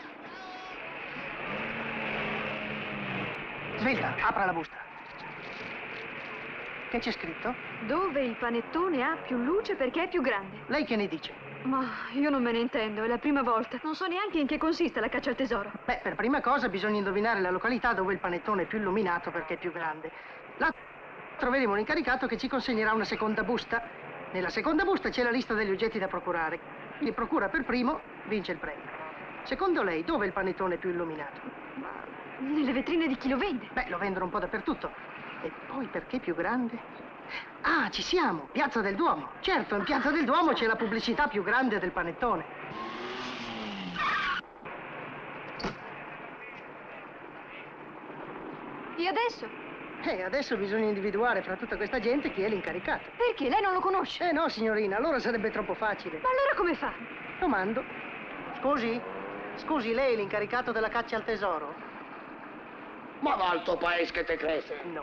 G: Svelta, apra la busta. Che c'è scritto?
C: Dove il panettone ha più luce perché è più grande.
G: Lei che ne dice?
C: Ma io non me ne intendo, è la prima volta. Non so neanche in che consiste la caccia al tesoro.
G: Beh, per prima cosa bisogna indovinare la località dove il panettone è più illuminato perché è più grande. Là troveremo un incaricato che ci consegnerà una seconda busta. Nella seconda busta c'è la lista degli oggetti da procurare. Chi procura per primo vince il premio. Secondo lei, dove il panettone è più illuminato?
C: Nelle vetrine di chi lo vende.
G: Beh, lo vendono un po' dappertutto. E poi perché più grande? Ah, ci siamo! Piazza del Duomo. Certo, in Piazza del Duomo c'è la pubblicità più grande del panettone.
C: E adesso?
G: Adesso bisogna individuare fra tutta questa gente chi è l'incaricato.
C: Perché? Lei non lo conosce?
G: No, signorina, allora sarebbe troppo facile.
C: Ma allora come fa?
G: Domando. Scusi? Scusi, lei è l'incaricato della caccia al tesoro?
L: Ma va al tuo paese che te cresce?
G: No.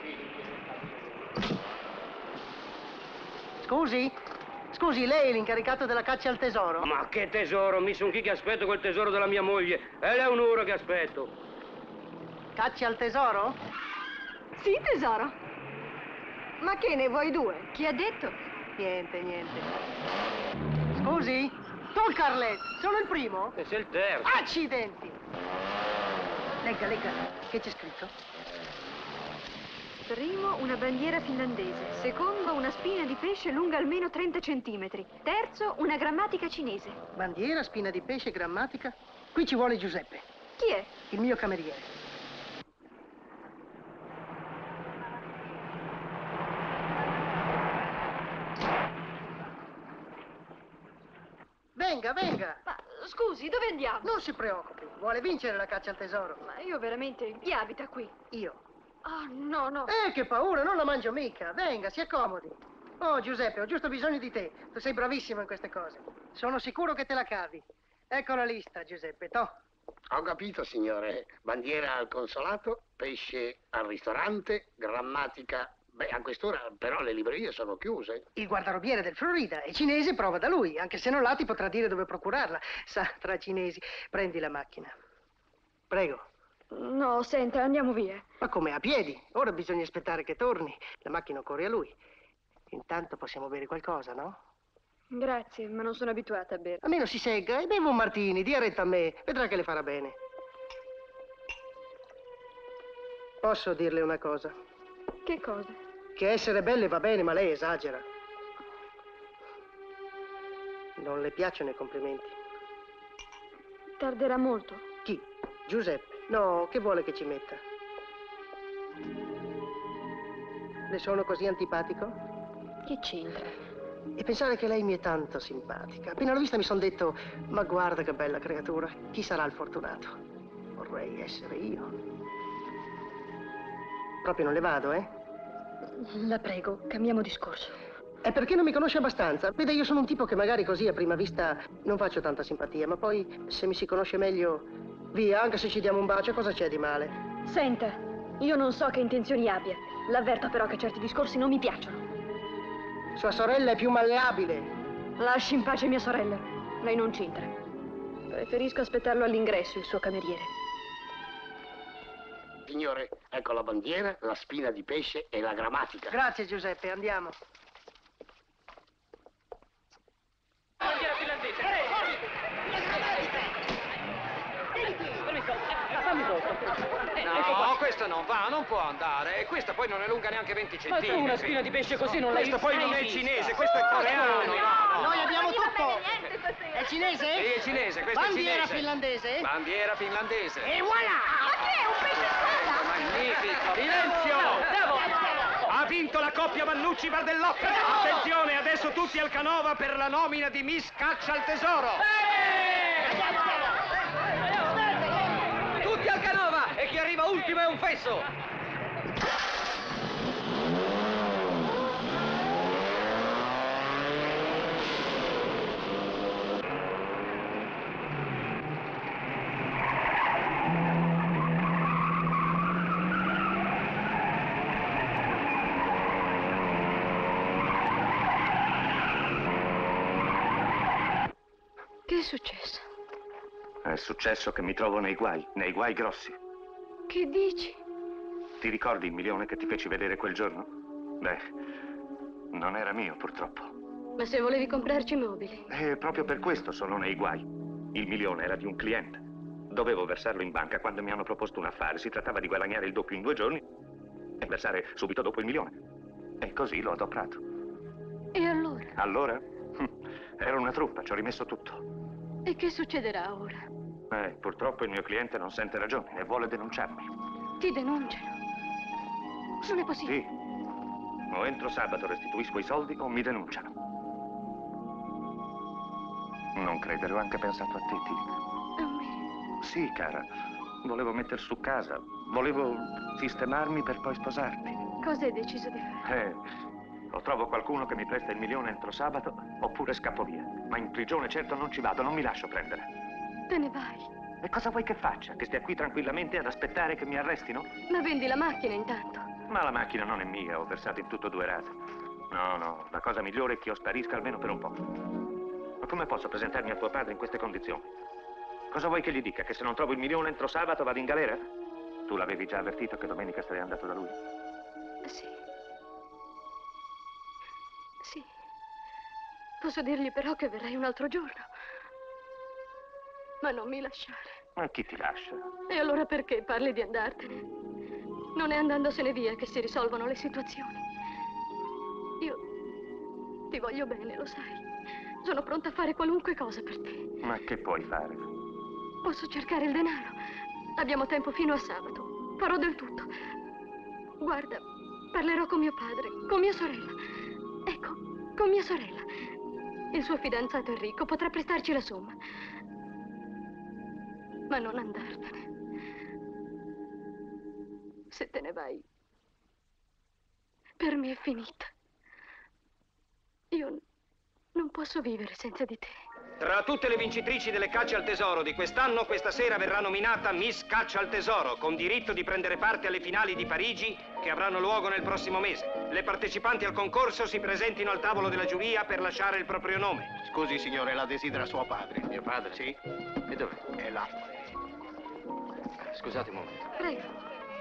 G: Scusi? Scusi, lei è l'incaricato della caccia al tesoro?
N: Ma che tesoro? Mi son chi che aspetto quel tesoro della mia moglie. È un'ora che aspetto.
G: Caccia al tesoro?
C: Sì, tesoro. Ma che ne vuoi due? Chi ha detto?
G: Niente. Scusi? Tu, Carlet, sono il primo?
N: E sei il terzo.
G: Accidenti! Legga. Che c'è scritto?
C: Primo, una bandiera finlandese. Secondo, una spina di pesce lunga almeno 30 centimetri. Terzo, una grammatica cinese.
G: Bandiera, spina di pesce, grammatica? Qui ci vuole Giuseppe.
C: Chi è?
G: Il mio cameriere. Venga.
C: Ma scusi, dove andiamo?
G: Non si preoccupi, vuole vincere la caccia al tesoro.
C: Ma io veramente... Chi abita qui?
G: Io.
C: Oh, no.
G: Che paura, non la mangio mica. Venga, si accomodi. Oh, Giuseppe, ho giusto bisogno di te. Tu sei bravissimo in queste cose. Sono sicuro che te la cavi. Ecco la lista, Giuseppe, toh.
L: Ho capito, signore. Bandiera al consolato, pesce al ristorante, grammatica... Beh, a quest'ora però le librerie sono chiuse.
G: Il guardarobiere del Florida è cinese, prova da lui. Anche se non l'ha, ti potrà dire dove procurarla. Sa, tra cinesi. Prendi la macchina. Prego.
C: No, senta, andiamo via.
G: Ma come, a piedi? Ora bisogna aspettare che torni. La macchina corre a lui. Intanto possiamo bere qualcosa, no?
C: Grazie, ma non sono abituata a bere.
G: Almeno si segga e beva un martini, dia retta a me. Vedrà che le farà bene. Posso dirle una cosa?
C: Che cosa?
G: Che essere belle va bene, ma lei esagera. Non le piacciono i complimenti?
C: Tarderà molto.
G: Chi? Giuseppe? No, che vuole che ci metta? Le sono così antipatico?
C: Che c'entra?
G: E pensare che lei mi è tanto simpatica. Appena l'ho vista mi sono detto, ma guarda che bella creatura, chi sarà il fortunato? Vorrei essere io. Proprio non le vado, eh?
C: La prego, cambiamo discorso.
G: È perché non mi conosce abbastanza. Vede, io sono un tipo che magari così a prima vista non faccio tanta simpatia, ma poi se mi si conosce meglio, via, anche se ci diamo un bacio, cosa c'è di male?
C: Senta, io non so che intenzioni abbia. L'avverto però che certi discorsi non mi piacciono.
G: Sua sorella è più mallabile.
C: Lasci in pace mia sorella. Lei non c'entra. Preferisco aspettarlo all'ingresso, il suo cameriere.
L: Signore, ecco la bandiera, la spina di pesce e la grammatica.
G: Grazie Giuseppe, andiamo.
S: Bandiera finlandese, fammi posto.
T: No, questo non va, non può andare. E questa poi non è lunga neanche 20 centimetri.
S: Ma una spina di pesce così non l'hai
T: Questo poi non è cinese, questo è coreano. No.
G: Noi abbiamo tutto. È cinese?
T: Sì, è cinese, questo è cinese.
G: Bandiera finlandese?
T: Bandiera finlandese.
G: E voilà!
B: Ma che è un pesce spada?
T: Magnifico! Silenzio! Ha vinto la coppia Vannucci-Bardellotta. Attenzione, adesso tutti al Canova per la nomina di Miss Caccia al Tesoro.
S: Tutti al Canova! E chi arriva ultimo è un fesso!
C: Che è successo?
J: È successo che mi trovo nei guai grossi.
C: Che dici?
J: Ti ricordi il milione che ti feci vedere quel giorno? Beh, non era mio purtroppo.
C: Ma se volevi comprarci mobili?
J: E proprio per questo sono nei guai. Il milione era di un cliente. Dovevo versarlo in banca quando mi hanno proposto un affare. Si trattava di guadagnare il doppio in 2 giorni e versare subito dopo il milione. E così l'ho adoprato.
C: E allora?
J: Allora? Era una truffa, ci ho rimesso tutto.
C: E che succederà ora?
J: Purtroppo il mio cliente non sente ragione e vuole denunciarmi.
C: Ti denunciano? Non è possibile.
J: Sì. O entro sabato restituisco i soldi o mi denunciano. Non credere, ho anche pensato a te, Tilly.
C: A me?
J: Sì, cara. Volevo metter su casa. Volevo sistemarmi per poi sposarti.
C: Cosa hai deciso di fare?
J: O trovo qualcuno che mi presta il milione entro sabato, oppure scappo via. Ma in prigione certo non ci vado, non mi lascio prendere.
C: Te ne vai.
J: E cosa vuoi che faccia? Che stia qui tranquillamente ad aspettare che mi arrestino?
C: Ma vendi la macchina intanto.
J: Ma la macchina non è mia, ho versato in tutto 2 rate. No, la cosa migliore è che io sparisca almeno per un po'. Ma come posso presentarmi a tuo padre in queste condizioni? Cosa vuoi che gli dica? Che se non trovo il milione entro sabato vado in galera? Tu l'avevi già avvertito che domenica sarei andato da lui?
C: Sì. Sì. Posso dirgli però che verrai un altro giorno. Ma non mi lasciare.
J: Ma chi ti lascia?
C: E allora perché parli di andartene? Non è andandosene via che si risolvono le situazioni. Io ti voglio bene, lo sai. Sono pronta a fare qualunque cosa per te.
J: Ma che puoi fare?
C: Posso cercare il denaro. Abbiamo tempo fino a sabato. Farò del tutto. Guarda, parlerò con mio padre, con mia sorella. Ecco, con mia sorella. Il suo fidanzato è ricco, potrà prestarci la somma. Ma non andartene. Se te ne vai, per me è finita. Io non posso vivere senza di te.
T: Tra tutte le vincitrici delle cacce al tesoro di quest'anno, questa sera verrà nominata Miss Caccia al Tesoro, con diritto di prendere parte alle finali di Parigi che avranno luogo nel prossimo mese. Le partecipanti al concorso si presentino al tavolo della giuria per lasciare il proprio nome.
L: Scusi, signore, la desidera suo padre.
F: Mio padre?
L: Sì.
F: E dove?
L: È là.
F: scusate un momento.
C: Prego.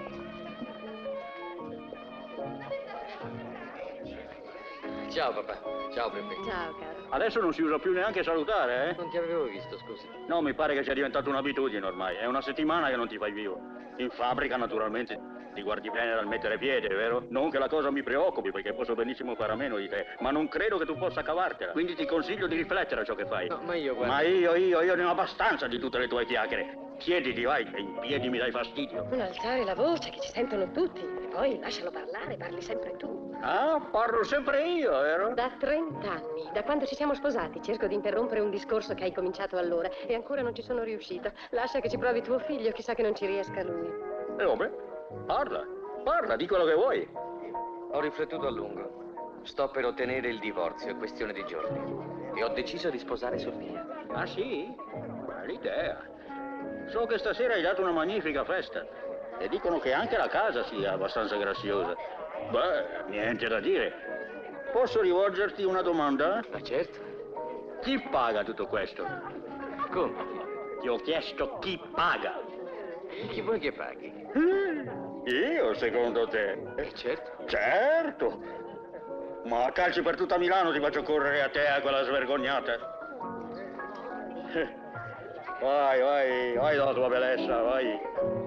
F: Ciao papà, ciao Peppe.
C: Ciao, caro.
U: Adesso non si usa più neanche salutare, eh?
F: Non ti avevo visto, scusi.
U: No, mi pare che sia diventata un'abitudine ormai. È una settimana che non ti fai vivo. In fabbrica, naturalmente, ti guardi bene dal mettere piede, vero? Non che la cosa mi preoccupi, perché posso benissimo fare a meno di te, ma non credo che tu possa cavartela. Quindi ti consiglio di riflettere a ciò che fai.
F: No, ma io, guarda...
U: Ma io ne ho abbastanza di tutte le tue chiacchiere. Siediti, vai, che in piedi mi dai fastidio.
O: Non alzare la voce, che ci sentono tutti. E poi lascialo parlare, parli sempre tu.
U: Ah, parlo sempre io, vero?
O: Da 30 anni, da quando ci siamo sposati, cerco di interrompere un discorso che hai cominciato allora e ancora non ci sono riuscita. Lascia che ci provi tuo figlio, chissà che non ci riesca lui.
U: Vabbè, parla, di quello che vuoi.
F: Ho riflettuto a lungo. Sto per ottenere il divorzio, è questione di giorni. E ho deciso di sposare Sofia.
U: Ah sì? Bella idea. So che stasera hai dato una magnifica festa. E dicono che anche la casa sia abbastanza graziosa. Beh, niente da dire. Posso rivolgerti una domanda?
F: Ma certo.
U: Chi paga tutto questo?
F: Come?
U: Ti ho chiesto chi paga.
F: Chi vuoi che paghi?
U: Io, secondo te?
F: Certo.
U: Certo. Ma a calci per tutta Milano ti faccio correre a te, a quella svergognata. Vai dalla tua bellezza, vai.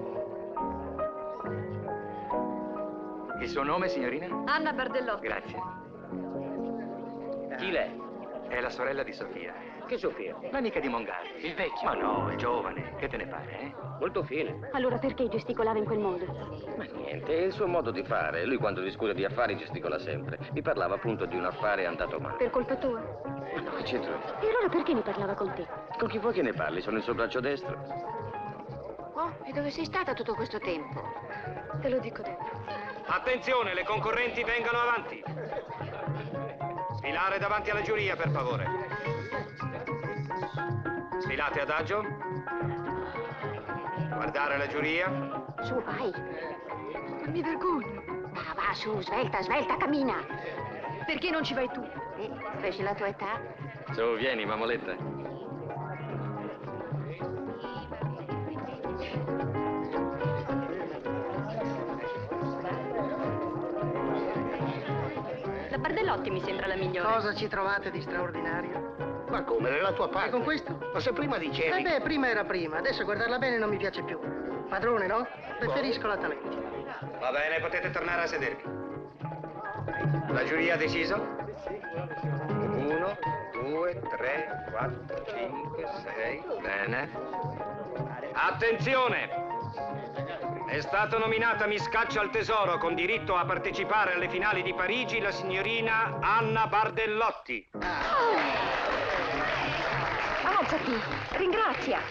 F: Il suo nome, signorina?
C: Anna Bardellotti.
F: Grazie. Chi lei? È la sorella di Sofia.
N: Che Sofia?
F: L'amica di Mongardi. Il vecchio. Ma no, il giovane. Che te ne pare, eh?
N: Molto fine.
B: Allora perché gesticolava in quel modo?
F: Ma niente, è il suo modo di fare. Lui quando discute di affari gesticola sempre. Mi parlava appunto di un affare andato male.
B: Per colpa tua?
F: Ma no, che c'entra?
B: E allora perché ne parlava con te?
F: Con chi vuoi che ne parli? Sono il suo braccio destro.
D: Oh, e dove sei stata tutto questo tempo?
C: Te lo dico dopo.
T: Attenzione, le concorrenti vengano avanti. Sfilare davanti alla giuria, per favore. Sfilate adagio. Guardare la giuria.
D: Su, vai.
C: Ma mi vergogno.
D: Va, su, svelta, cammina.
C: Perché non ci vai tu?
D: Specie la tua età.
F: Su, vieni, mammoletta.
C: La Bardellotti mi sembra la migliore.
G: Cosa ci trovate di straordinario?
L: Ma come, nella tua parte?
G: E con questo?
L: Ma se prima dicevi...
G: Prima era prima, adesso a guardarla bene non mi piace più. Padrone, no? Preferisco la Talenti.
T: Va bene, potete tornare a sedervi. La giuria ha deciso? 1, 2, 3, 4, 5, 6. Bene. Attenzione! È stata nominata Miss Caccia al Tesoro con diritto a partecipare alle finali di Parigi la signorina Anna Bardellotti.
D: Alzati, ringrazia.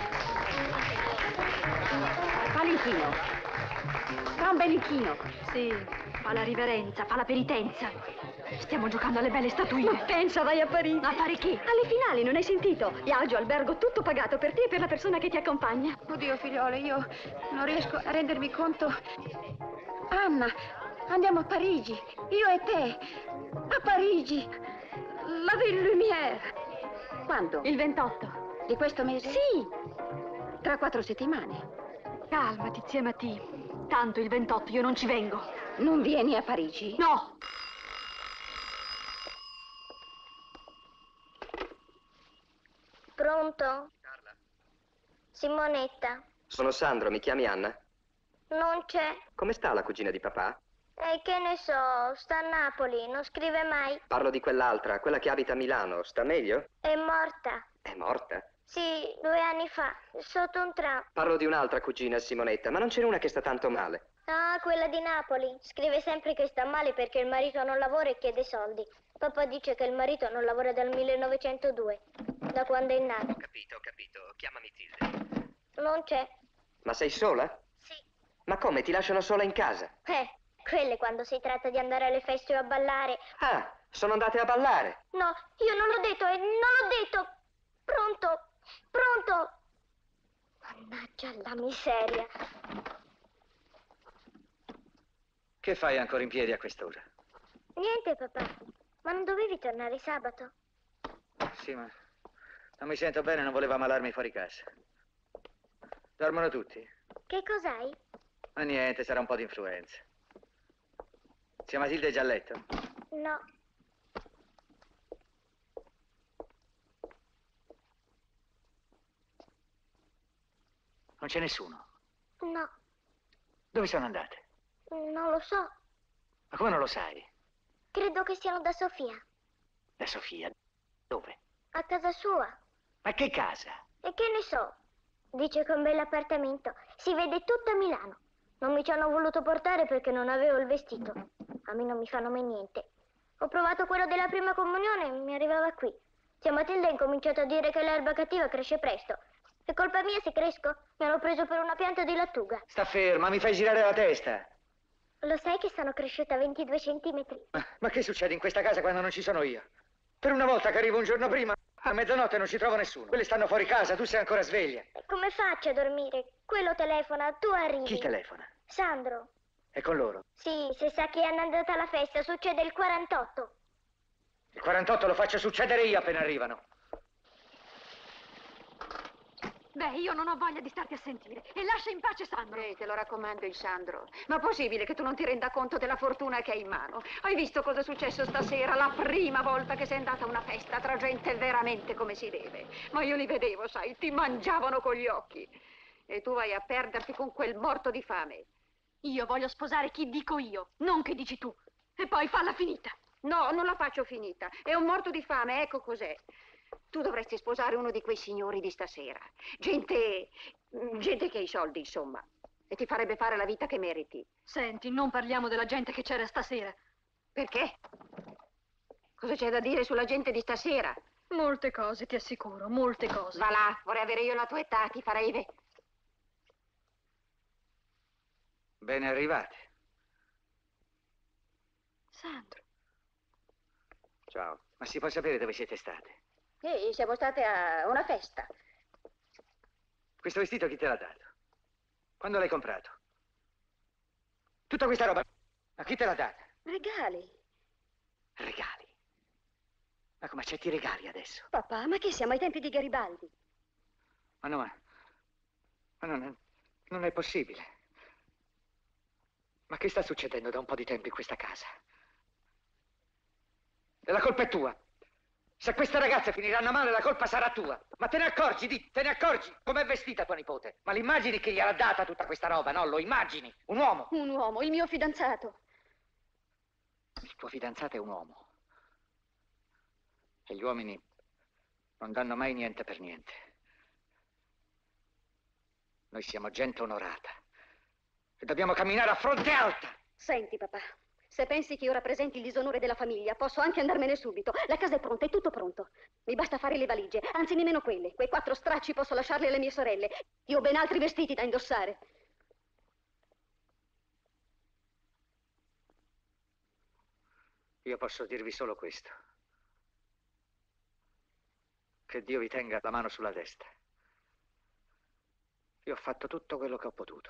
D: Fa l'inchino. Fa un bel inchino.
C: Sì, fa la riverenza, fa la penitenza. Stiamo giocando alle belle statuine.
O: Ma pensa, vai a Parigi.
C: A fare che?
O: Alle finali, non hai sentito? Viaggio, albergo, tutto pagato per te e per la persona che ti accompagna.
D: Oddio, figliole, io non riesco a rendermi conto. Anna, andiamo a Parigi. Io e te. A Parigi. La Ville Lumière. Quando?
C: Il 28.
D: Di questo mese?
C: Sì.
D: Tra 4 settimane.
C: Calmati, zia Matì. Tanto il 28 io non ci vengo.
D: Non vieni a Parigi?
C: No.
B: Pronto? Carla. Simonetta.
M: Sono Sandro, mi chiami Anna?
B: Non c'è.
M: Come sta la cugina di papà?
B: Che ne so, sta a Napoli, non scrive mai.
M: Parlo di quell'altra, quella che abita a Milano. Sta meglio?
B: È morta.
M: È morta?
B: Sì, 2 anni fa, sotto un tram.
M: Parlo di un'altra cugina, Simonetta, ma non c'è una che sta tanto male.
B: Ah, quella di Napoli. Scrive sempre che sta male perché il marito non lavora e chiede soldi. Papà dice che il marito non lavora dal 1902, da quando è nato.
M: Ho capito. Chiamami Tilde.
B: Non c'è.
M: Ma sei sola?
B: Sì.
M: Ma come, ti lasciano sola in casa?
B: Quelle quando si tratta di andare alle feste o a ballare.
M: Ah, sono andate a ballare.
B: No, io non l'ho detto, non l'ho detto. Pronto. Mannaggia la miseria.
A: Che fai ancora in piedi a quest'ora?
B: Niente, papà. Ma non dovevi tornare sabato?
A: Sì, ma non mi sento bene, non volevo ammalarmi fuori casa. Dormono tutti?
B: Che cos'hai?
A: Ma niente, sarà un po' di influenza. Zia Matilde è già a letto?
B: No.
A: Non c'è nessuno?
B: No,
A: Dove sono andate?
B: non lo so.
A: Ma come non lo sai?
B: Credo che siano da Sofia.
A: Da Sofia? Dove?
B: A casa sua.
A: Ma che casa?
B: E che ne so? Dice che è un bell'appartamento. Si vede tutta Milano. Non mi ci hanno voluto portare perché non avevo il vestito. A me non mi fanno mai niente. Ho provato quello della prima comunione e mi arrivava qui. Zia Matilde ha incominciato a dire che l'erba cattiva cresce presto. È colpa mia se cresco? Mi hanno preso per una pianta di lattuga.
A: Sta ferma, mi fai girare la testa.
B: Lo sai che sono cresciuta 22 centimetri?
A: Ma che succede in questa casa quando non ci sono io? Per una volta che arrivo un giorno prima, a mezzanotte non ci trovo nessuno. Quelli stanno fuori casa, tu sei ancora sveglia.
B: Come faccio a dormire? Quello telefona, tu arrivi.
A: Chi telefona?
B: Sandro.
A: È con loro.
B: Sì, se sa che hanno andata alla festa, succede il 48.
A: Il 48 lo faccio succedere io appena arrivano.
C: Beh, io non ho voglia di starti a sentire. E lascia in pace Sandro.
E: Te lo raccomando, il Sandro. Ma possibile che tu non ti renda conto della fortuna che hai in mano? Hai visto cosa è successo stasera? La prima volta che sei andata a una festa tra gente veramente come si deve. Ma io li vedevo, sai, ti mangiavano con gli occhi. E tu vai a perderti con quel morto di fame.
C: Io voglio sposare chi dico io, non che dici tu. E poi falla finita.
E: No, non la faccio finita. È un morto di fame, ecco cos'è. Tu dovresti sposare uno di quei signori di stasera. Gente che ha i soldi, insomma. E ti farebbe fare la vita che meriti.
C: Senti, non parliamo della gente che c'era stasera.
E: Perché? Cosa c'è da dire sulla gente di stasera?
C: Molte cose, ti assicuro, molte cose.
E: Va là, vorrei avere io la tua età, ti farei...
A: Bene arrivate.
C: Sandro.
A: Ciao. Ma si può sapere dove siete state?
E: Siamo state a una festa.
A: Questo vestito chi te l'ha dato? Quando l'hai comprato? Tutta questa roba, ma chi te l'ha data?
D: Regali.
A: Regali? Ma come accetti regali adesso?
D: Papà, ma che siamo ai tempi di Garibaldi?
A: Ma no, ma non è possibile. Ma che sta succedendo da un po' di tempo in questa casa? E la colpa è tua. Se queste ragazze finiranno male, la colpa sarà tua. Ma te ne accorgi, te ne accorgi? Com'è vestita tua nipote? Ma l'immagini che gliel'ha data tutta questa roba, no? Lo immagini? Un uomo.
D: Un uomo, il mio fidanzato.
A: Il tuo fidanzato è un uomo. E gli uomini non danno mai niente per niente. Noi siamo gente onorata. E dobbiamo camminare a fronte alta.
D: Senti, papà. Se pensi che io rappresenti il disonore della famiglia, posso anche andarmene subito. La casa è pronta, è tutto pronto. Mi basta fare le valigie, anzi nemmeno quelle. Quei 4 stracci posso lasciarli alle mie sorelle. Io ho ben altri vestiti da indossare.
A: Io posso dirvi solo questo. Che Dio vi tenga la mano sulla testa. Io ho fatto tutto quello che ho potuto.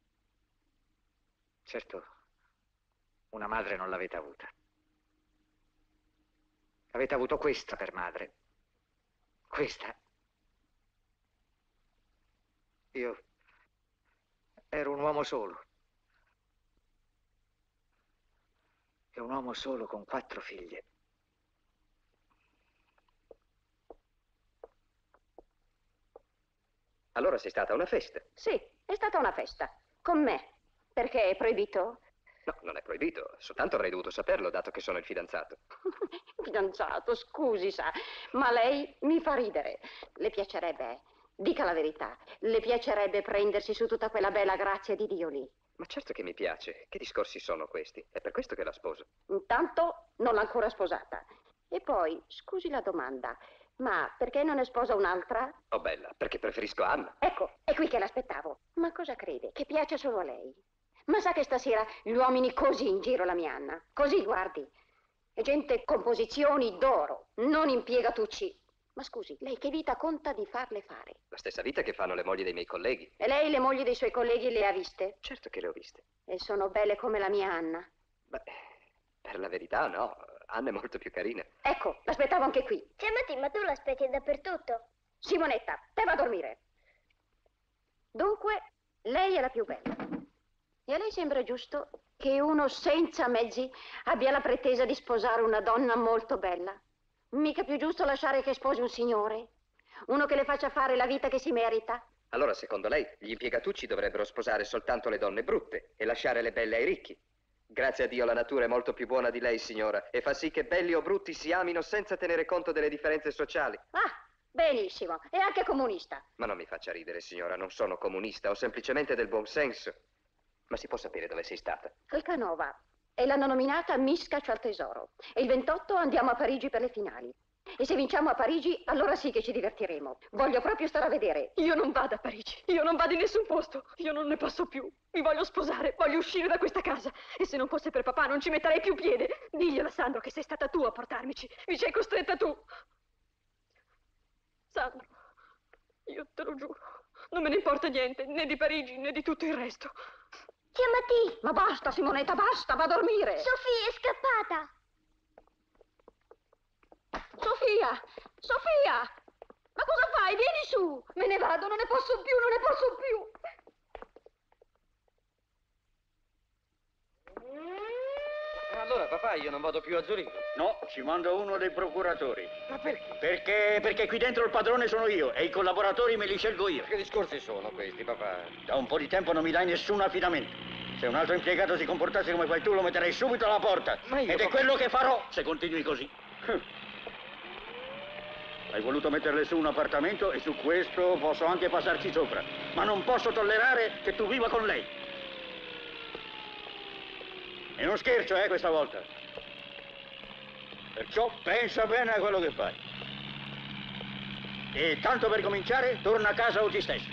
A: Certo, una madre non l'avete avuta. Avete avuto questa per madre. Questa. Io ero un uomo solo. E un uomo solo con 4 figlie.
M: Allora sei stata a una festa?
E: Sì, è stata una festa. Con me. Perché è proibito?
M: No, non è proibito. Soltanto avrei dovuto saperlo, dato che sono il fidanzato.
E: Fidanzato, scusi, sa. Ma lei mi fa ridere. Le piacerebbe, dica la verità, le piacerebbe prendersi su tutta quella bella grazia di Dio lì?
M: Ma certo che mi piace. Che discorsi sono questi? È per questo che la sposo.
E: Intanto non l'ha ancora sposata. E poi, scusi la domanda, ma perché non ne sposa un'altra?
M: Oh bella, perché preferisco Anna.
E: Ecco, è qui che l'aspettavo. Ma cosa crede? Che piace solo a lei? Ma sa che stasera gli uomini così in giro la mia Anna? Così, guardi. È gente con posizioni d'oro, non impiegatucci. Ma scusi, lei che vita conta di farle fare?
M: La stessa vita che fanno le mogli dei miei colleghi.
E: E lei le mogli dei suoi colleghi le ha viste?
M: Certo che le ho viste.
E: E sono belle come la mia Anna?
M: Beh, per la verità no. Anna è molto più carina.
E: Ecco, l'aspettavo anche qui.
B: Matti, ma tu l'aspetti dappertutto.
E: Simonetta, te va a dormire. Dunque, lei è la più bella. E a lei sembra giusto che uno senza mezzi abbia la pretesa di sposare una donna molto bella. Mica più giusto lasciare che sposi un signore? Uno che le faccia fare la vita che si merita?
M: Allora, secondo lei, gli impiegatucci dovrebbero sposare soltanto le donne brutte e lasciare le belle ai ricchi? Grazie a Dio la natura è molto più buona di lei, signora, e fa sì che belli o brutti si amino senza tenere conto delle differenze sociali.
E: Ah, benissimo. E anche comunista.
M: Ma non mi faccia ridere, signora, non sono comunista, ho semplicemente del buon senso. Ma si può sapere dove sei stata?
E: Al Canova. E l'hanno nominata Miss Caccia al Tesoro. E il 28 andiamo a Parigi per le finali. E se vinciamo a Parigi, allora sì che ci divertiremo. Voglio proprio stare a vedere.
C: Io non vado a Parigi, io non vado in nessun posto, io non ne posso più. Mi voglio sposare, voglio uscire da questa casa. E se non fosse per papà non ci metterei più piede. Diglielo, Sandro, che sei stata tu a portarmici. Mi ci hai costretta tu. Sandro, io te lo giuro, non me ne importa niente, né di Parigi, né di tutto il resto.
B: Chiamati!
E: Ma basta, Simonetta, basta, va a dormire.
B: Sofia è scappata!
E: Sofia! Sofia! Ma cosa fai? Vieni su!
C: Me ne vado, non ne posso più, non ne posso più.
F: Allora, papà, io non vado più a Zurigo.
U: No, ci mando uno dei procuratori.
F: Ma perché?
U: Perché qui dentro il padrone sono io e i collaboratori me li scelgo io.
F: Che discorsi sono questi, papà?
U: Da un po' di tempo non mi dai nessun affidamento. Se un altro impiegato si comportasse come fai tu, lo metterei subito alla porta.
F: Ma io,
U: ed è
F: papà,
U: quello che farò se continui così. Hai voluto metterle su un appartamento e su questo posso anche passarci sopra. Ma non posso tollerare che tu viva con lei. E non scherzo, questa volta. Perciò pensa bene a quello che fai. E tanto per cominciare, torna a casa oggi stesso.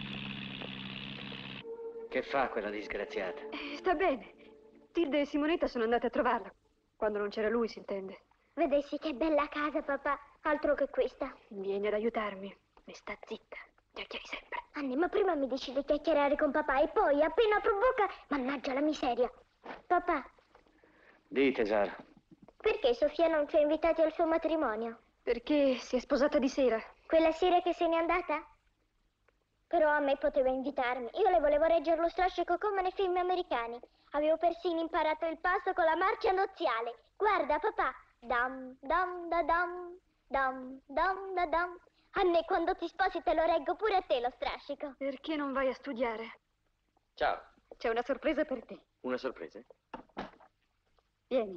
F: Che fa quella disgraziata?
C: Sta bene. Tilde e Simonetta sono andate a trovarla. Quando non c'era lui, si intende.
B: Vedessi che bella casa, papà. Altro che questa.
C: Vieni ad aiutarmi. E sta zitta. Chiacchieri sempre.
B: Anni, ma prima mi dici di chiacchierare con papà e poi, appena apro bocca, mannaggia la miseria. Papà.
F: Di, tesoro.
B: Perché Sofia non ci ha invitati al suo matrimonio?
C: Perché si è sposata di sera.
B: Quella sera che se n'è andata? Però a me poteva invitarmi. Io le volevo reggere lo strascico come nei film americani. Avevo persino imparato il passo con la marcia nuziale. Guarda, papà. Dam, dam, da dam, dam, dam, da dam. Anne, quando ti sposi te lo reggo pure a te lo strascico.
C: Perché non vai a studiare?
F: Ciao.
C: C'è una sorpresa per te.
F: Una sorpresa?
C: Vieni.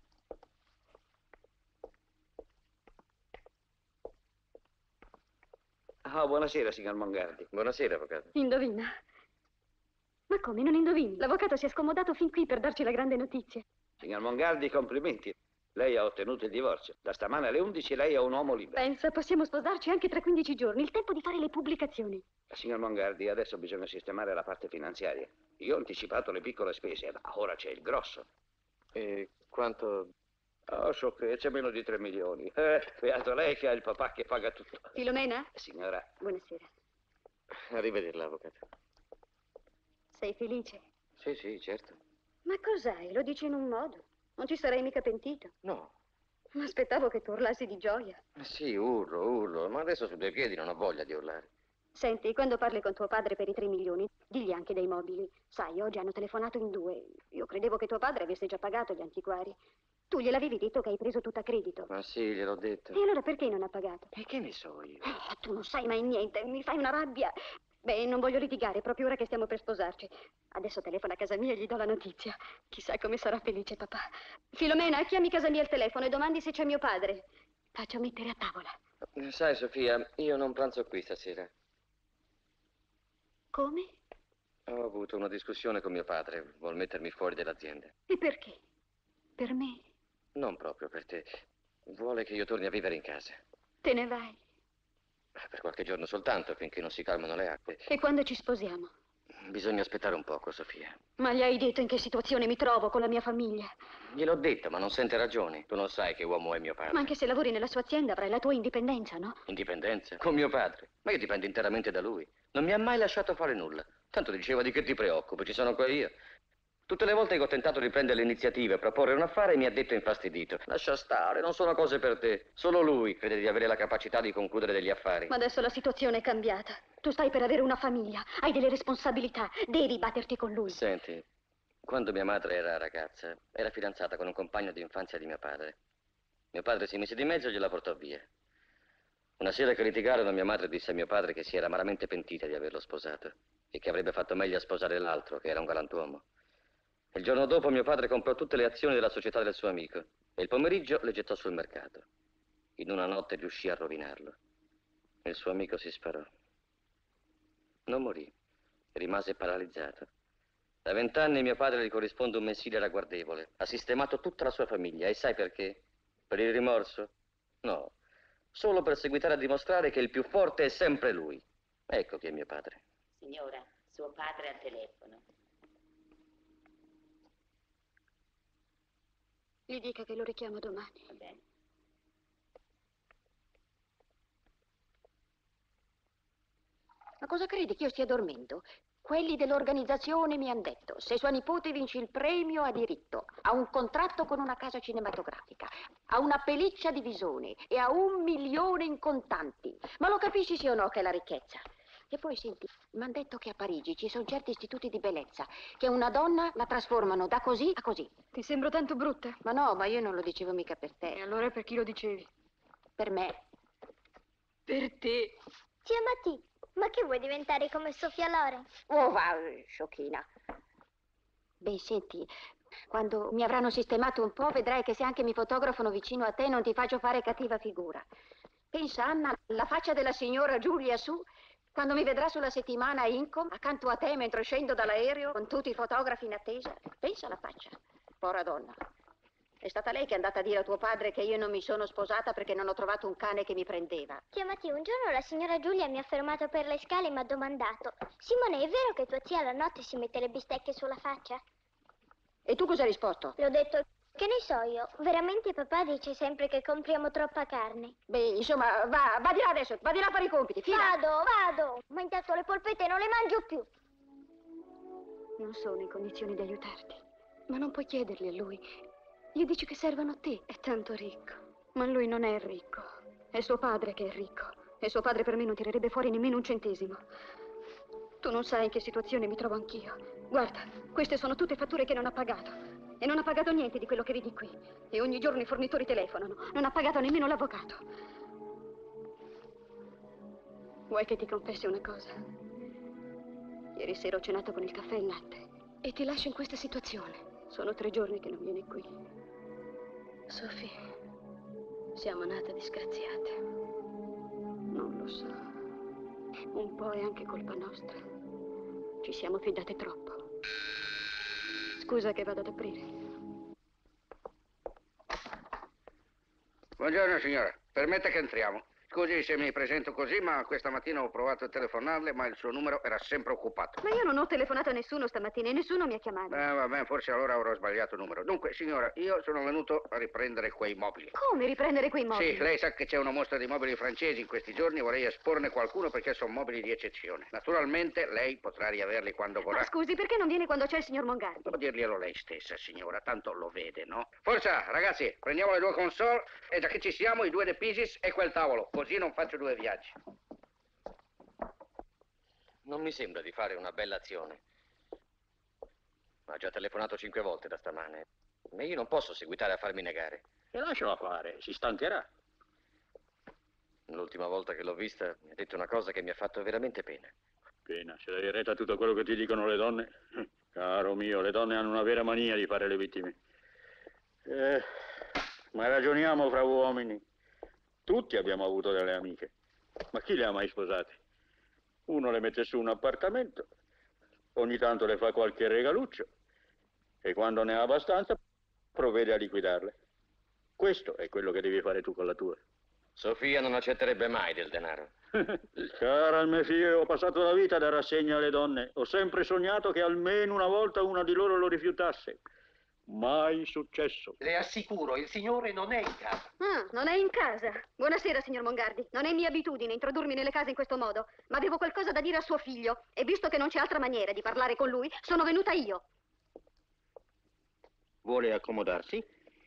N: Ah, buonasera, signor Mongardi.
F: Buonasera, avvocato.
C: Indovina. Ma come, non indovini? L'avvocato si è scomodato fin qui per darci la grande notizia.
N: Signor Mongardi, complimenti. Lei ha ottenuto il divorzio. Da stamane alle 11 lei è un uomo libero.
C: Pensa, possiamo sposarci anche tra 15 giorni, il tempo di fare le pubblicazioni.
N: Signor Mongardi, adesso bisogna sistemare la parte finanziaria. Io ho anticipato le piccole spese, ma ora c'è il grosso.
F: E quanto?
N: Oh, so che c'è meno di 3 milioni. Beato lei che ha il papà che paga tutto.
C: Filomena?
N: Signora.
C: Buonasera.
F: Arrivederla, avvocato.
C: Sei felice?
F: Sì, sì, certo.
C: Ma cos'hai? Lo dici in un modo. Non ci sarei mica pentito.
F: No.
C: Ma aspettavo che tu urlassi di gioia.
F: Sì, urlo, ma adesso su due piedi non ho voglia di urlare.
C: Senti, quando parli con tuo padre per i 3 milioni, digli anche dei mobili. Sai, oggi hanno telefonato in 2. Io credevo che tuo padre avesse già pagato gli antiquari. Tu gliel'avevi detto che hai preso tutto a credito.
F: Ma sì, gliel'ho detto.
C: E allora perché non ha pagato?
F: E che ne so io?
C: Tu non sai mai niente, mi fai una rabbia. Beh, non voglio litigare, proprio ora che stiamo per sposarci. Adesso telefona a casa mia e gli do la notizia. Chissà come sarà felice papà. Filomena, chiami casa mia al telefono e domandi se c'è mio padre. Faccio mettere a tavola.
F: Sai, Sofia, io non pranzo qui stasera.
C: Come?
F: Ho avuto una discussione con mio padre. Vuol mettermi fuori dall'azienda.
C: E perché? Per me?
F: Non proprio per te. Vuole che io torni a vivere in casa.
C: Te ne vai?
F: Per qualche giorno soltanto, finché non si calmano le acque.
C: E quando ci sposiamo?
F: Bisogna aspettare un poco, Sofia.
C: Ma gli hai detto in che situazione mi trovo con la mia famiglia?
F: Gliel'ho detto, ma non sente ragioni. Tu non sai che uomo è mio padre.
C: Ma anche se lavori nella sua azienda avrai la tua indipendenza, no?
F: Indipendenza? Con mio padre? Ma io dipendo interamente da lui. Non mi ha mai lasciato fare nulla. Tanto diceva di che ti preoccupi, ci sono qua io. Tutte le volte che ho tentato di prendere l'iniziativa e proporre un affare mi ha detto infastidito: lascia stare, non sono cose per te. Solo lui crede di avere la capacità di concludere degli affari.
D: Ma adesso la situazione è cambiata. Tu stai per avere una famiglia, hai delle responsabilità, devi batterti con lui.
F: Senti, quando mia madre era ragazza, era fidanzata con un compagno di infanzia di mio padre. Mio padre si mise di mezzo e gliela portò via. Una sera che litigarono, mia madre disse a mio padre che si era amaramente pentita di averlo sposato e che avrebbe fatto meglio a sposare l'altro, che era un galantuomo. Il giorno dopo mio padre comprò tutte le azioni della società del suo amico e il pomeriggio le gettò sul mercato. In una notte riuscì a rovinarlo. Il suo amico si sparò. Non morì, rimase paralizzato. Da 20 anni mio padre gli corrisponde un mensile ragguardevole. Ha sistemato tutta la sua famiglia e sai perché? Per il rimorso? No, solo per seguitare a dimostrare che il più forte è sempre lui. Ecco chi è mio padre.
R: Signora, suo padre al telefono.
D: Gli dica che lo richiamo domani.
R: Va bene.
E: Ma cosa credi che io stia dormendo? Quelli dell'organizzazione mi hanno detto: se sua nipote vince il premio ha diritto a un contratto con una casa cinematografica, a una pelliccia di Visone e a 1 milione in contanti. Ma lo capisci sì o no che è la ricchezza? E poi senti, mi hanno detto che a Parigi ci sono certi istituti di bellezza che una donna la trasformano da così a così.
D: Ti sembro tanto brutta?
E: Ma no, ma io non lo dicevo mica per te.
D: E allora per chi lo dicevi?
E: Per me.
D: Per te.
B: Zia Matti, ma che vuoi diventare come Sofia Loren?
E: Oh, va, sciocchina. Beh, senti, quando mi avranno sistemato un po', vedrai che se anche mi fotografano vicino a te non ti faccio fare cattiva figura. Pensa, Anna, la faccia della signora Giulia su, quando mi vedrà sulla settimana a Incom, accanto a te mentre scendo dall'aereo, con tutti i fotografi in attesa. Pensa alla faccia. Povera donna. È stata lei che è andata a dire a tuo padre che io non mi sono sposata perché non ho trovato un cane che mi prendeva.
B: Zia Matti, un giorno la signora Giulia mi ha fermato per le scale e mi ha domandato: Simone, è vero che tua zia la notte si mette le bistecche sulla faccia?
E: E tu cosa hai risposto?
B: Le ho detto: che ne so io, veramente papà dice sempre che compriamo troppa carne.
E: Beh, insomma, va di là adesso, va di là a fare i compiti, fila.
B: Vado, ma intanto le polpette non le mangio più.
D: Non sono in condizioni di aiutarti, ma non puoi chiederli a lui. Gli dici che servono a te, è tanto ricco. Ma lui non è ricco, è suo padre che è ricco. E suo padre per me non tirerebbe fuori nemmeno un centesimo. Tu non sai in che situazione mi trovo anch'io. Guarda, queste sono tutte fatture che non ha pagato. E non ha pagato niente di quello che vedi qui. E ogni giorno i fornitori telefonano. Non ha pagato nemmeno l'avvocato. Vuoi che ti confessi una cosa? Ieri sera ho cenato con il caffè e il latte. E ti lascio in questa situazione. Sono 3 giorni che non vieni qui. Sofì, siamo nate disgraziate. Non lo so. Un po' è anche colpa nostra. Ci siamo fidate troppo. Scusa che vado ad aprire.
L: Buongiorno signora, permetta che entriamo. Scusi se mi presento così, ma questa mattina ho provato a telefonarle, ma il suo numero era sempre occupato.
D: Ma io non ho telefonato a nessuno stamattina e nessuno mi ha chiamato.
L: Vabbè, forse allora avrò sbagliato il numero. Dunque, signora, io sono venuto a riprendere quei mobili.
D: Come riprendere quei mobili?
L: Sì, lei sa che c'è una mostra di mobili francesi in questi giorni, vorrei esporne qualcuno perché sono mobili di eccezione. Naturalmente lei potrà riaverli quando vorrà.
D: Ma scusi, perché non viene quando c'è il signor Mongardi?
L: Può dirglielo lei stessa, signora, tanto lo vede, no? Forza, ragazzi, prendiamo le 2 console e già che ci siamo, i 2 The Pieces e quel tavolo, così non faccio 2 viaggi.
F: Non mi sembra di fare una bella azione. Ha già telefonato 5 volte da stamane. Ma io non posso seguitare a farmi negare.
U: E lasciala fare, si stancherà.
F: L'ultima volta che l'ho vista mi ha detto una cosa che mi ha fatto veramente pena.
U: Pena, se dai retta a tutto quello che ti dicono le donne. Caro mio, le donne hanno una vera mania di fare le vittime. Ma ragioniamo fra uomini. Tutti abbiamo avuto delle amiche. Ma chi le ha mai sposate? Uno le mette su un appartamento, ogni tanto le fa qualche regaluccio e quando ne ha abbastanza provvede a liquidarle. Questo è quello che devi fare tu con la tua.
F: Sofia non accetterebbe mai del denaro.
U: Cara il mio figlio, ho passato la vita da rassegna alle donne. Ho sempre sognato che almeno una volta una di loro lo rifiutasse. Mai successo.
P: Le assicuro, il signore non è in casa.
D: Non è in casa. Buonasera, signor Mongardi. Non è mia abitudine introdurmi nelle case in questo modo, ma avevo qualcosa da dire a suo figlio e visto che non c'è altra maniera di parlare con lui, sono venuta io.
U: Vuole accomodarsi?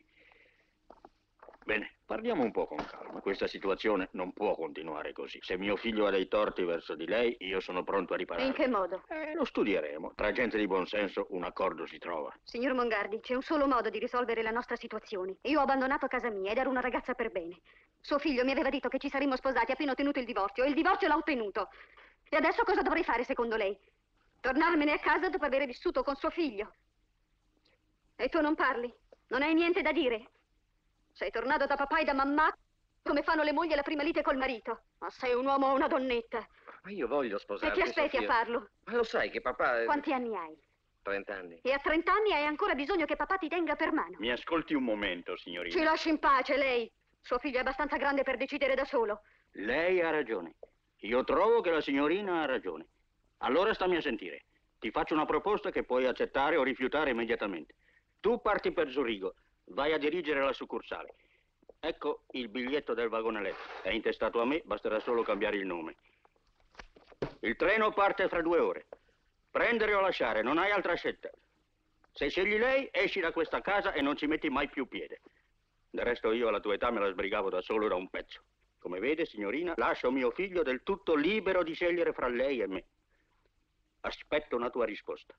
U: Bene, parliamo un po' con calma. Questa situazione non può continuare così. Se mio figlio ha dei torti verso di lei, io sono pronto a riparare.
D: In che modo?
U: Lo studieremo. Tra gente di buon senso un accordo si trova.
D: Signor Mongardi, c'è un solo modo di risolvere la nostra situazione. Io ho abbandonato casa mia ed ero una ragazza per bene. Suo figlio mi aveva detto che ci saremmo sposati appena ottenuto il divorzio, e il divorzio l'ha ottenuto. E adesso cosa dovrei fare, secondo lei? Tornarmene a casa dopo aver vissuto con suo figlio? E tu non parli? Non hai niente da dire? Sei tornato da papà e da mamma come fanno le mogli alla prima lite col marito. Ma sei un uomo o una donnetta?
F: Ma io voglio sposarti,
D: E ti aspetti
F: Sofia.
D: a farlo?
F: Ma lo sai che papà...
D: Quanti anni hai?
F: 30 anni.
D: E a 30 anni hai ancora bisogno che papà ti tenga per mano.
U: Mi ascolti un momento, signorina.
D: Ci lasci in pace, lei. Suo figlio è abbastanza grande per decidere da solo.
U: Lei ha ragione. Io trovo che la signorina ha ragione. Allora stammi a sentire. Ti faccio una proposta che puoi accettare o rifiutare immediatamente. Tu parti per Zurigo, vai a dirigere la succursale. Ecco il biglietto del vagone letto. È intestato a me, basterà solo cambiare il nome. Il treno parte fra 2 ore. Prendere o lasciare, non hai altra scelta. Se scegli lei, esci da questa casa e non ci metti mai più piede. Del resto io alla tua età me la sbrigavo da solo da un pezzo. Come vede, signorina, lascio mio figlio del tutto libero di scegliere fra lei e me. Aspetto una tua risposta.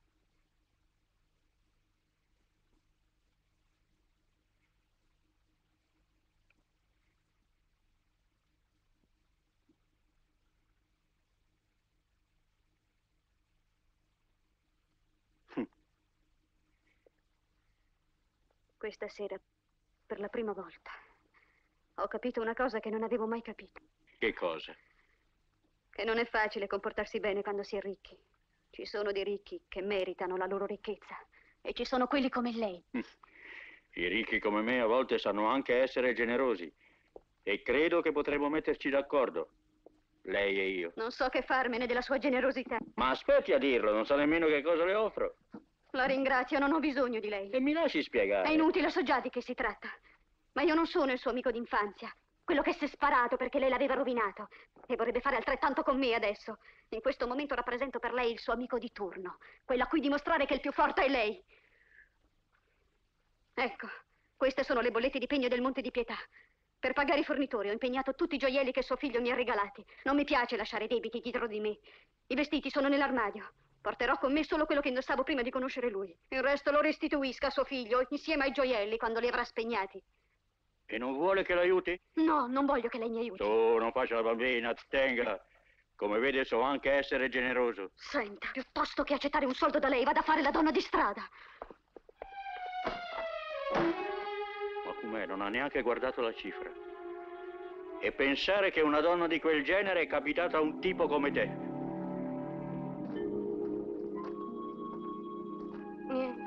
D: Questa sera, per la prima volta, ho capito una cosa che non avevo mai capito.
U: Che cosa?
D: Che non è facile comportarsi bene quando si è ricchi. Ci sono dei ricchi che meritano la loro ricchezza e ci sono quelli come lei.
U: I ricchi come me a volte sanno anche essere generosi e credo che potremmo metterci d'accordo, lei e io.
D: Non so che farmene della sua generosità.
U: Ma aspetti a dirlo, non so nemmeno che cosa le offro.
D: La ringrazio, non ho bisogno di lei.
U: E mi lasci spiegare.
D: È inutile, so già di che si tratta. Ma io non sono il suo amico d'infanzia. Quello che si è sparato perché lei l'aveva rovinato. E vorrebbe fare altrettanto con me adesso. In questo momento rappresento per lei il suo amico di turno. Quello a cui dimostrare che il più forte è lei. Ecco, queste sono le bollette di pegno del Monte di Pietà. Per pagare i fornitori ho impegnato tutti i gioielli che suo figlio mi ha regalati. Non mi piace lasciare debiti dietro di me. I vestiti sono nell'armadio. Porterò con me solo quello che indossavo prima di conoscere lui. Il resto lo restituisca a suo figlio, insieme ai gioielli, quando li avrà spegnati.
U: E non vuole che l'aiuti?
D: No, non voglio che lei mi aiuti.
U: Tu, non faccia la bambina, tenga. Come vede so anche essere generoso.
D: Senta, piuttosto che accettare un soldo da lei, vada a fare la donna di strada.
U: Ma com'è? Non ha neanche guardato la cifra. E pensare che una donna di quel genere è capitata a un tipo come te.
C: Niente.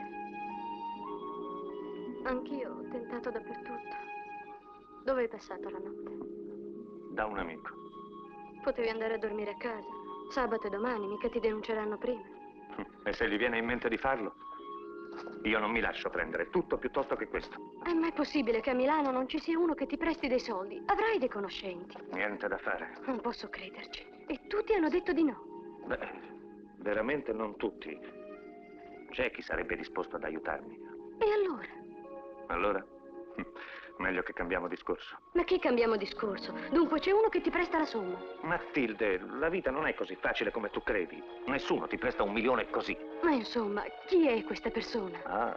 C: Anch'io ho tentato dappertutto. Dove hai passato la notte?
J: Da un amico.
C: Potevi andare a dormire a casa. Sabato e domani, mica ti denunceranno prima.
J: E se gli viene in mente di farlo? Io non mi lascio prendere, tutto piuttosto che questo.
C: È mai possibile che a Milano non ci sia uno che ti presti dei soldi? Avrai dei conoscenti.
J: Niente da fare.
C: Non posso crederci. E tutti hanno detto di no.
J: Beh, veramente non tutti. C'è chi sarebbe disposto ad aiutarmi.
C: E allora?
J: Allora? Meglio che cambiamo discorso.
C: Ma che cambiamo discorso? Dunque c'è uno che ti presta la somma.
J: Matilde, la vita non è così facile come tu credi. Nessuno ti presta 1 milione così.
C: Ma insomma, chi è questa persona?
J: Ah.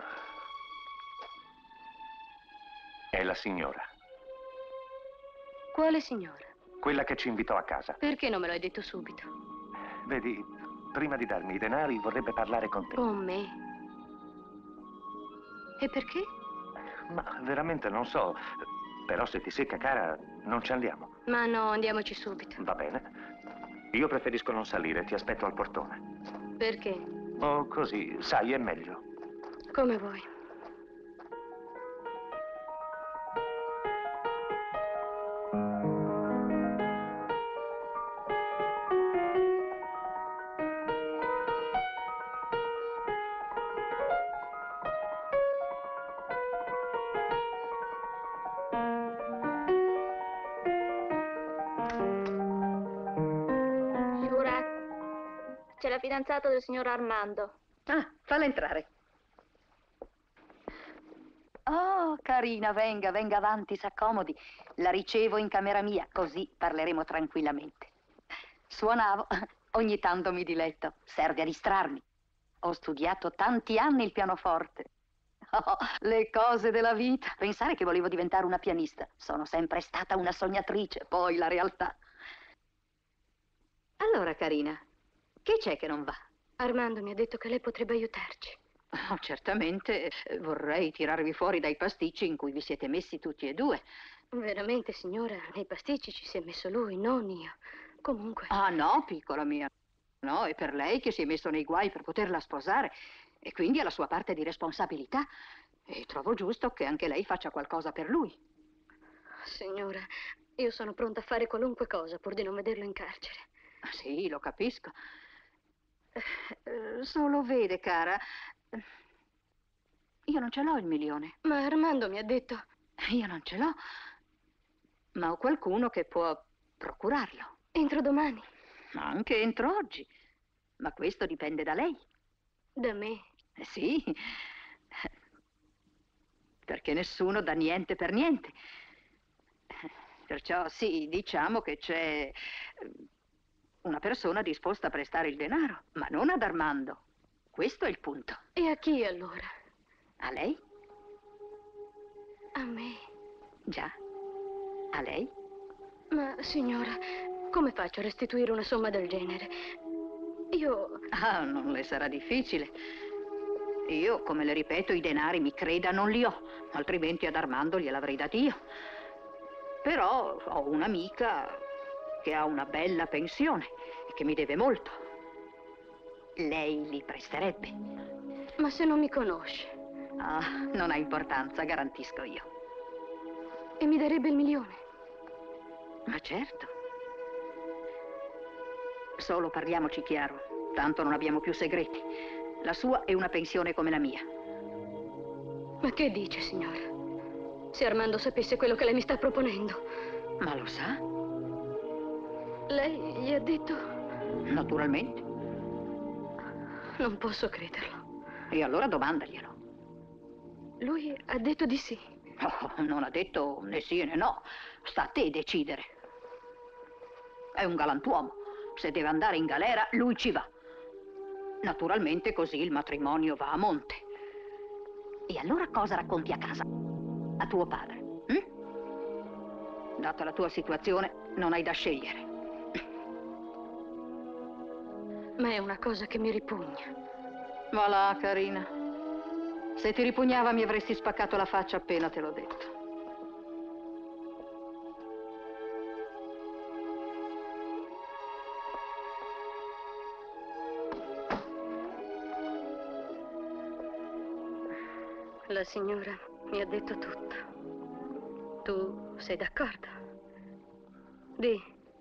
J: È la signora.
C: Quale signora?
J: Quella che ci invitò a casa.
C: Perché non me lo hai detto subito?
J: Vedi, prima di darmi i denari vorrebbe parlare con te.
C: Con me? E perché?
J: Ma veramente non so. Però se ti secca, cara, non ci andiamo.
C: Ma no, andiamoci subito.
J: Va bene. Io preferisco non salire, ti aspetto al portone.
C: Perché?
J: Oh, così, sai, è meglio.
C: Come vuoi.
B: C'è la fidanzata del signor Armando.
E: Ah, falla entrare.
I: Oh, carina, venga, venga avanti, s'accomodi. La ricevo in camera mia, così parleremo tranquillamente. Suonavo, ogni tanto mi diletto, serve a distrarmi. Ho studiato tanti anni il pianoforte. Oh, le cose della vita. Pensare che volevo diventare una pianista. Sono sempre stata una sognatrice, poi la realtà. Allora, carina, che c'è che non va?
C: Armando mi ha detto che lei potrebbe aiutarci.
I: Oh, certamente vorrei tirarvi fuori dai pasticci in cui vi siete messi tutti e due.
C: Veramente, signora, nei pasticci ci si è messo lui, non io. Comunque...
I: Ah, no, piccola mia. No, è per lei che si è messo nei guai per poterla sposare e quindi ha la sua parte di responsabilità. E trovo giusto che anche lei faccia qualcosa per lui.
C: Signora, io sono pronta a fare qualunque cosa pur di non vederlo in carcere.
I: Sì, lo capisco. Solo vede, cara, io non ce l'ho il milione.
C: Ma Armando mi ha detto...
I: Io non ce l'ho, ma ho qualcuno che può procurarlo.
C: Entro domani?
I: Anche entro oggi. Ma questo dipende da lei.
C: Da me?
I: Sì, perché nessuno dà niente per niente. Perciò sì, diciamo che c'è una persona disposta a prestare il denaro, ma non ad Armando. Questo è il punto.
C: E a chi allora?
I: A lei?
C: A me?
I: Già. A lei?
C: Ma, signora, come faccio a restituire una somma del genere? Io...
I: Ah, non le sarà difficile. Io, come le ripeto, i denari, mi creda, non li ho, altrimenti ad Armando gliel'avrei dati io. Però ho un'amica che ha una bella pensione e che mi deve molto. Lei li presterebbe?
C: Ma se non mi conosce?
I: Ah, non ha importanza, garantisco io.
C: E mi darebbe il milione?
I: Ma certo. Solo parliamoci chiaro, tanto non abbiamo più segreti. La sua è una pensione come la mia.
C: Ma che dice, signora? Se Armando sapesse quello che lei mi sta proponendo.
I: Ma lo sa?
C: Lei gli ha detto?
I: Naturalmente.
C: Non posso crederlo.
I: E allora domandaglielo.
C: Lui ha detto di sì.
I: Oh, non ha detto né sì né no. Sta a te decidere. È un galantuomo. Se deve andare in galera, lui ci va. Naturalmente così il matrimonio va a monte. E allora cosa racconti a casa? A tuo padre? Data la tua situazione, non hai da scegliere.
C: Ma è una cosa che mi ripugna.
I: Va là, carina. Se ti ripugnava mi avresti spaccato la faccia appena te l'ho detto.
C: La signora mi ha detto tutto. Tu sei d'accordo? Di.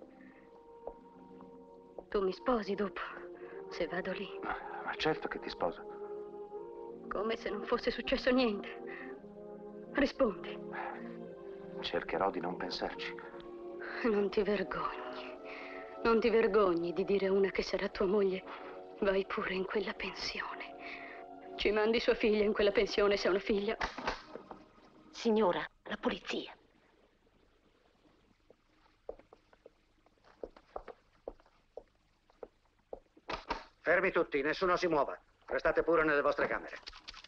C: Tu mi sposi dopo, se vado lì.
J: Ma certo che ti sposo.
C: Come se non fosse successo niente. Rispondi.
J: Cercherò di non pensarci.
C: Non ti vergogni. Non ti vergogni di dire a una che sarà tua moglie, vai pure in quella pensione. Ci mandi sua figlia in quella pensione se ha una figlia.
R: Signora, la polizia.
L: Fermi tutti, nessuno si muova. Restate pure nelle vostre camere.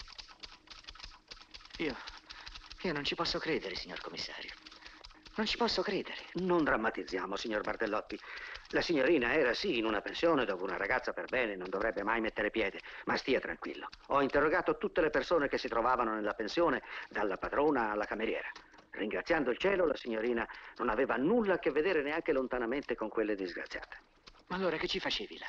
A: Io non ci posso credere, signor commissario. Non ci posso credere.
L: Non drammatizziamo, signor Bartellotti. La signorina era sì in una pensione dove una ragazza per bene non dovrebbe mai mettere piede, ma stia tranquillo. Ho interrogato tutte le persone che si trovavano nella pensione, dalla padrona alla cameriera. Ringraziando il cielo, la signorina non aveva nulla a che vedere neanche lontanamente con quelle disgraziate.
A: Ma allora che ci facevi là?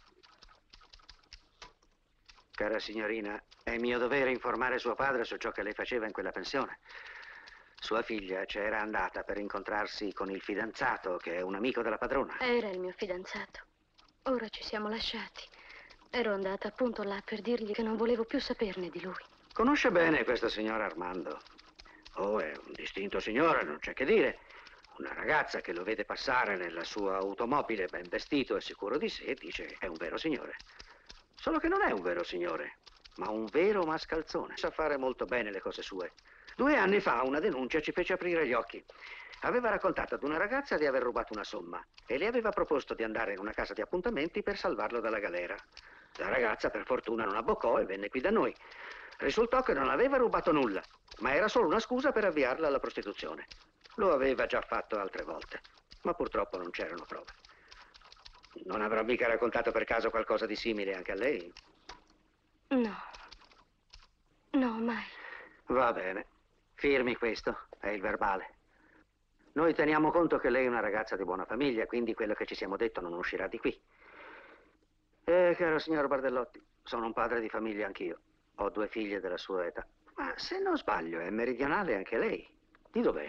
L: Cara signorina, è mio dovere informare suo padre su ciò che lei faceva in quella pensione. Sua figlia c'era andata per incontrarsi con il fidanzato, che è un amico della padrona.
C: Era il mio fidanzato. Ora ci siamo lasciati. Ero andata appunto là per dirgli che non volevo più saperne di lui.
L: Conosce bene questo signor Armando. Oh, è un distinto signore, non c'è che dire. Una ragazza che lo vede passare nella sua automobile ben vestito e sicuro di sé dice è un vero signore. Solo che non è un vero signore, ma un vero mascalzone. Sa fare molto bene le cose sue. 2 anni fa una denuncia ci fece aprire gli occhi. Aveva raccontato ad una ragazza di aver rubato una somma e le aveva proposto di andare in una casa di appuntamenti per salvarlo dalla galera. La ragazza per fortuna non abboccò e venne qui da noi. Risultò che non aveva rubato nulla, ma era solo una scusa per avviarla alla prostituzione. Lo aveva già fatto altre volte, ma purtroppo non c'erano prove. Non avrà mica raccontato per caso qualcosa di simile anche a lei?
C: No. No, mai.
L: Va bene. Firmi questo, è il verbale. Noi teniamo conto che lei è una ragazza di buona famiglia, quindi quello che ci siamo detto non uscirà di qui. Caro signor Bardellotti, sono un padre di famiglia anch'io. Ho 2 figlie della sua età. Ma se non sbaglio, è meridionale anche lei. Di dov'è?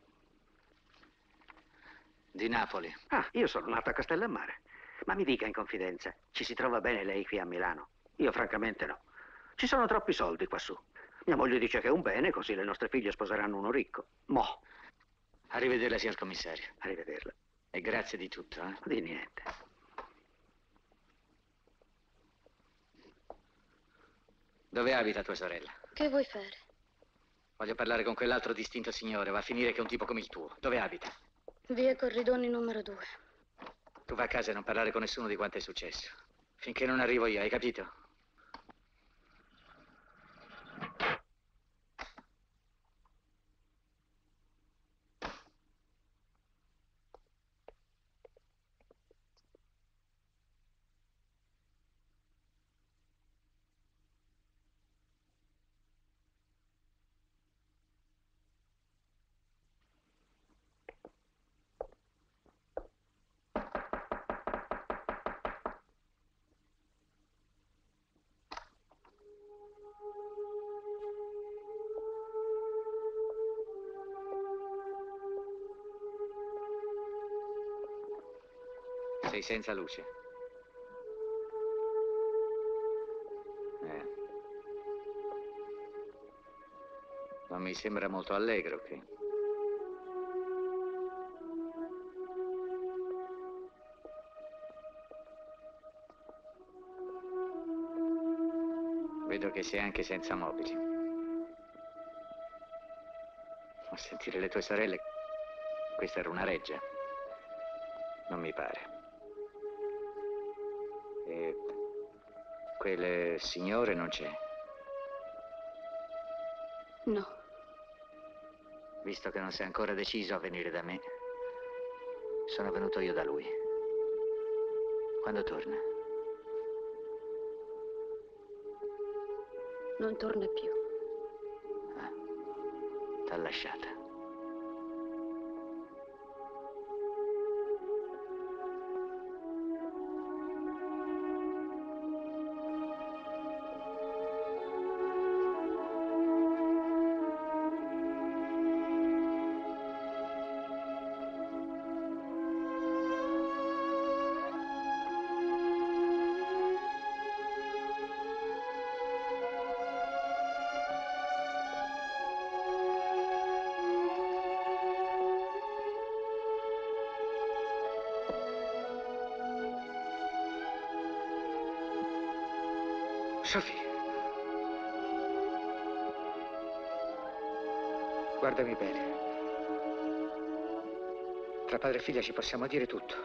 A: Di Napoli.
L: Ah, io sono nato a Castellammare. Ma mi dica in confidenza, ci si trova bene lei qui a Milano? Io francamente no. Ci sono troppi soldi quassù. Mia moglie dice che è un bene, così le nostre figlie sposeranno uno ricco. Mo.
A: Arrivederla, signor commissario.
L: Arrivederla.
A: E grazie di tutto, eh?
L: Di niente.
A: Dove abita tua sorella?
C: Che vuoi fare?
A: Voglio parlare con quell'altro distinto signore. Va a finire che è un tipo come il tuo. Dove abita?
C: Via Corridoni numero 2.
A: Tu va a casa e non parlare con nessuno di quanto è successo. Finché non arrivo io, hai capito? Sei senza luce. Non mi sembra molto allegro qui. Vedo che sei anche senza mobili. A sentire le tue sorelle, questa era una reggia. Non mi pare. E quel signore non c'è?
C: No.
A: Visto che non sei ancora deciso a venire da me, sono venuto io da lui. Quando torna?
C: Non torna più.
A: T'ha lasciata. Sophie. Guardami bene. Tra padre e figlia ci possiamo dire tutto.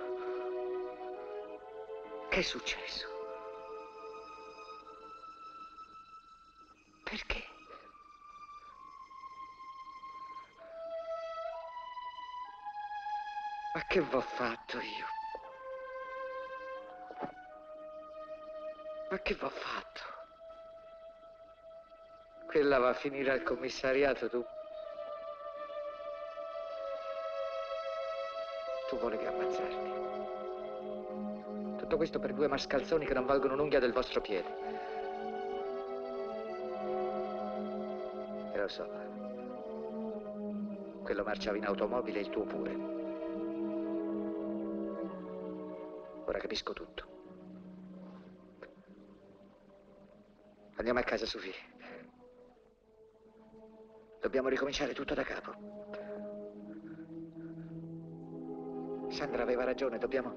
A: Che è successo? Perché? Ma che v'ho fatto io? Ma che v'ho fatto? Quella va a finire al commissariato, tu. Tu volevi ammazzarmi. Tutto questo per 2 mascalzoni che non valgono un'unghia del vostro piede. E lo so. Quello marciava in automobile e il tuo pure. Ora capisco tutto. Andiamo a casa, Sophie. Dobbiamo ricominciare tutto da capo. Sandra aveva ragione, dobbiamo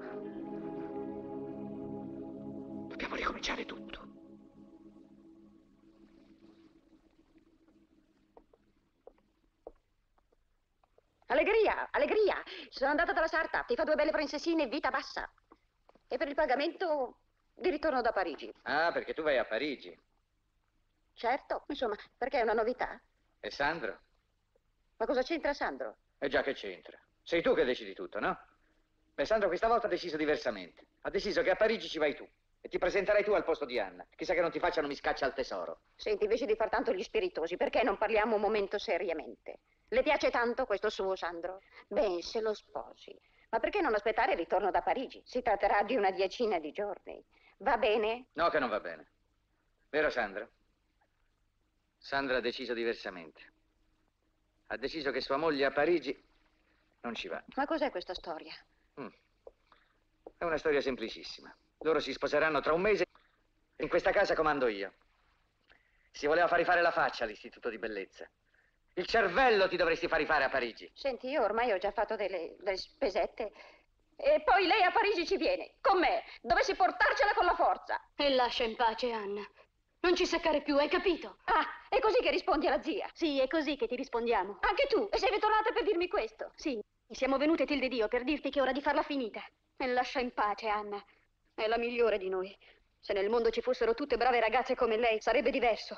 A: ricominciare tutto.
E: Allegria, allegria. Sono andata dalla sarta, ti fa 2 belle princessine vita bassa. E per il pagamento di ritorno da Parigi.
A: Ah, perché tu vai a Parigi.
E: Certo, insomma, perché è una novità.
A: E Sandro?
E: Ma cosa c'entra Sandro?
A: E già che c'entra. Sei tu che decidi tutto, no? Beh, Sandro questa volta ha deciso diversamente. Ha deciso che a Parigi ci vai tu. E ti presenterai tu al posto di Anna. Chissà che non ti facciano miscaccia al tesoro.
E: Senti, invece di far tanto gli spiritosi, perché non parliamo un momento seriamente? Le piace tanto questo suo Sandro? Beh, se lo sposi. Ma perché non aspettare il ritorno da Parigi? Si tratterà di una 10 di giorni. Va bene?
A: No, che non va bene. Vero, Sandro? Sandra ha deciso diversamente. Ha deciso che sua moglie a Parigi non ci va.
E: Ma cos'è questa storia?
A: È una storia semplicissima. Loro si sposeranno tra un mese e in questa casa comando io. Si voleva far rifare la faccia all'Istituto di Bellezza. Il cervello ti dovresti far rifare a Parigi.
E: Senti, io ormai ho già fatto delle spesette. E poi lei a Parigi ci viene, con me. Dovessi portarcela con la forza.
C: E lascia in pace, Anna. Non ci seccare più, hai capito?
E: Ah, è così che rispondi alla zia?
D: Sì, è così che ti rispondiamo.
E: Anche tu? E sei ritornata per dirmi questo?
D: Sì, siamo venute Tilde Dio per dirti che è ora di farla finita. E lascia in pace, Anna. È la migliore di noi. Se nel mondo ci fossero tutte brave ragazze come lei, sarebbe diverso.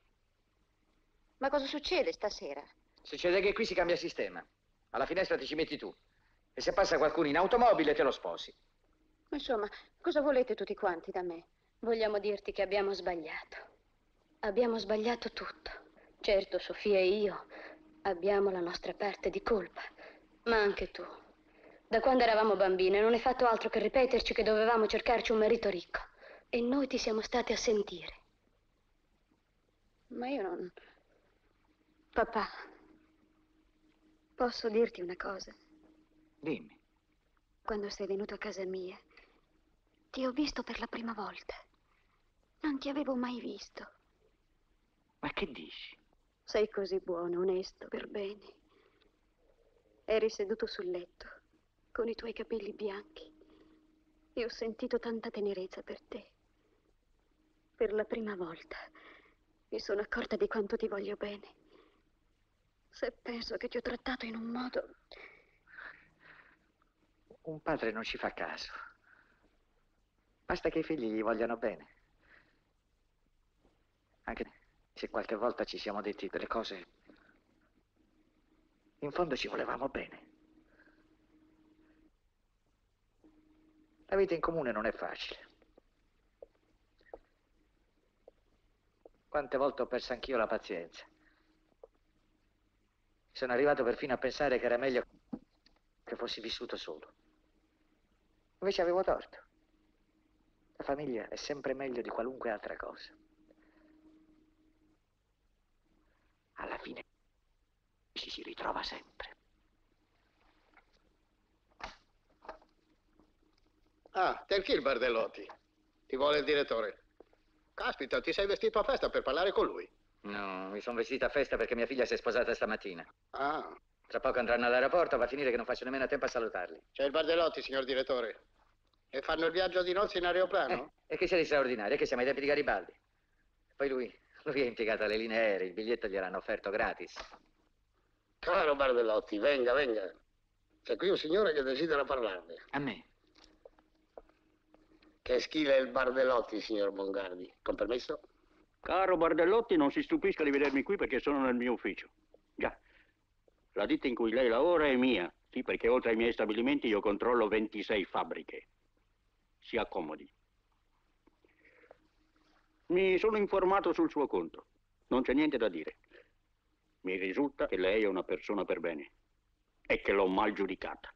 E: Ma cosa succede stasera?
A: Succede che qui si cambia sistema. Alla finestra ti ci metti tu. E se passa qualcuno in automobile te lo sposi.
E: Insomma, cosa volete tutti quanti da me?
C: Vogliamo dirti che abbiamo sbagliato. Abbiamo sbagliato tutto. Certo, Sofia e io abbiamo la nostra parte di colpa. Ma anche tu. Da quando eravamo bambine non hai fatto altro che ripeterci che dovevamo cercarci un marito ricco. E noi ti siamo state a sentire.
E: Ma io non...
D: Papà, posso dirti una cosa?
A: Dimmi.
D: Quando sei venuto a casa mia, ti ho visto per la prima volta. Non ti avevo mai visto.
A: Ma che dici?
D: Sei così buono, onesto, per bene. Eri seduto sul letto, con i tuoi capelli bianchi. E ho sentito tanta tenerezza per te. Per la prima volta mi sono accorta di quanto ti voglio bene. Se penso che ti ho trattato in un modo...
A: Un padre non ci fa caso. Basta che i figli gli vogliano bene. Anche se qualche volta ci siamo detti delle cose, in fondo ci volevamo bene. La vita in comune non è facile. Quante volte ho perso anch'io la pazienza. Sono arrivato perfino a pensare che era meglio che fossi vissuto solo. Invece avevo torto. La famiglia è sempre meglio di qualunque altra cosa. Alla fine ci si ritrova sempre.
H: Ah, perché il Bardellotti? Ti vuole il direttore. Caspita, ti sei vestito a festa per parlare con lui?
A: No, mi sono vestita a festa perché mia figlia si è sposata stamattina.
H: Ah.
A: Tra poco andranno all'aeroporto, va a finire che non faccio nemmeno tempo a salutarli.
H: C'è il Bardellotti, signor direttore. E fanno il viaggio di nozze in aeroplano?
A: E che sia di straordinario, è che siamo ai tempi di Garibaldi. Poi lui è impiegato alle linee aeree, il biglietto gliel'hanno offerto gratis.
H: Caro Bardellotti, venga, venga. C'è qui un signore che desidera parlarne.
A: A me?
H: Che schile il Bardellotti, signor Mongardi. Con permesso?
U: Caro Bardellotti, non si stupisca di vedermi qui perché sono nel mio ufficio. Già, la ditta in cui lei lavora è mia. Sì, perché oltre ai miei stabilimenti io controllo 26 fabbriche. Si accomodi. Mi sono informato sul suo conto. Non c'è niente da dire. Mi risulta che lei è una persona per bene e che l'ho mal giudicata.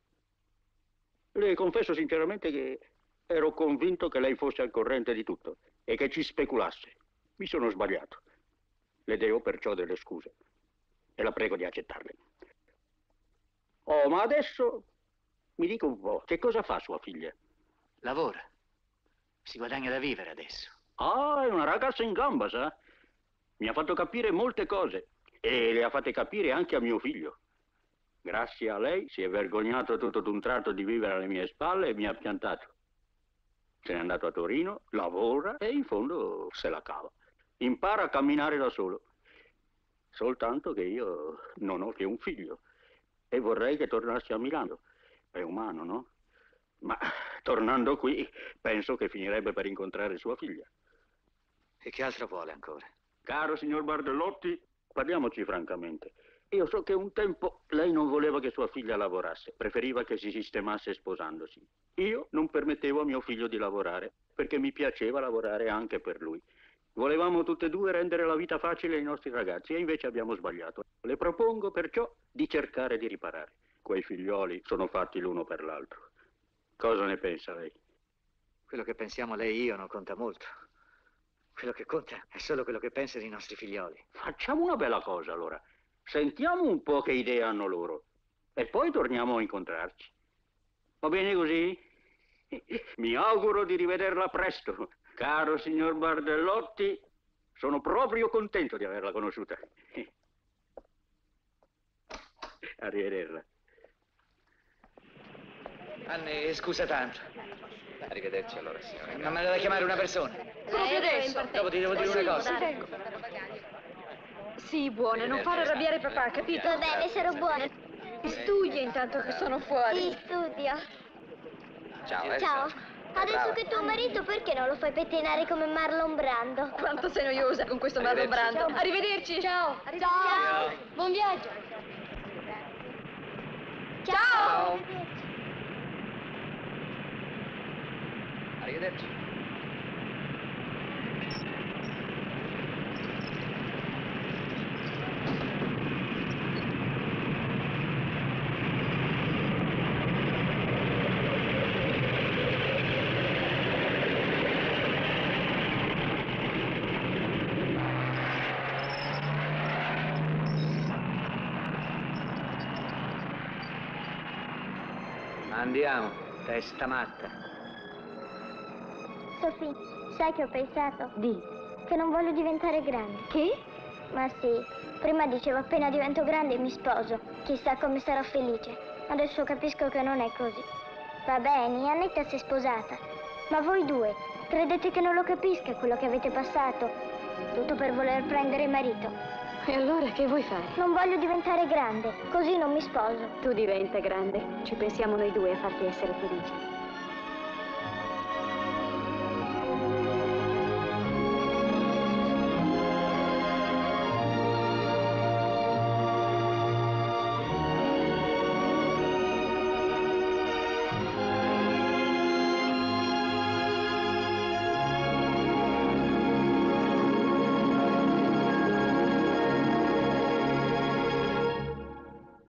U: Le confesso sinceramente che ero convinto che lei fosse al corrente di tutto e che ci speculasse. Mi sono sbagliato. Le devo perciò delle scuse e la prego di accettarle. Oh, ma adesso mi dica un po', che cosa fa sua figlia?
A: Lavora. Si guadagna da vivere adesso.
U: Ah, è una ragazza in gamba, sa? Mi ha fatto capire molte cose e le ha fatte capire anche a mio figlio. Grazie a lei si è vergognato tutto d'un tratto di vivere alle mie spalle e mi ha piantato. Se n'è andato a Torino, lavora e in fondo se la cava. Impara a camminare da solo. Soltanto che io non ho che un figlio e vorrei che tornassi a Milano. È umano, no? Ma tornando qui, penso che finirebbe per incontrare sua figlia.
A: E che altro vuole ancora?
U: Caro signor Bardellotti, parliamoci francamente. Io so che un tempo lei non voleva che sua figlia lavorasse, preferiva che si sistemasse sposandosi. Io non permettevo a mio figlio di lavorare, perché mi piaceva lavorare anche per lui. Volevamo tutte e due rendere la vita facile ai nostri ragazzi e invece abbiamo sbagliato. Le propongo perciò di cercare di riparare. Quei figlioli sono fatti l'uno per l'altro. Cosa ne pensa lei?
A: Quello che pensiamo lei e io non conta molto. Quello che conta è solo quello che pensano i nostri figlioli.
U: Facciamo una bella cosa allora. Sentiamo un po' che idee hanno loro e poi torniamo a incontrarci. Va bene così? Mi auguro di rivederla presto. Caro signor Bardellotti, sono proprio contento di averla conosciuta. Arrivederla.
A: Anne, scusa tanto.
F: Arrivederci allora, signore.
A: Ma me la da chiamare una persona.
C: Proprio adesso.
A: Dopo ti devo dire una cosa.
C: Sì, buona, non fare arrabbiare papà, capito?
B: Va bene, sarò buona.
C: Studia intanto che sono fuori.
B: Sì, studio.
F: Ciao,
B: Ciao. Adesso che tuo marito, perché non lo fai pettinare come Marlon Brando?
C: Quanto sei noiosa con questo Marlon Brando.
B: Ciao.
C: Arrivederci. Ciao.
B: Ciao.
C: Buon viaggio.
B: Ciao.
F: Arrivederci.
A: Andiamo, testa matta.
B: Sofì, sai che ho pensato?
C: Di.
B: Che non voglio diventare grande.
C: Che?
B: Ma sì, prima dicevo appena divento grande mi sposo. Chissà come sarò felice. Adesso capisco che non è così. Va bene, Annetta si è sposata. Ma voi due, credete che non lo capisca quello che avete passato? Tutto per voler prendere marito.
C: E allora che vuoi fare?
B: Non voglio diventare grande, così non mi sposo.
C: Tu diventa grande. Ci pensiamo noi due a farti essere felice.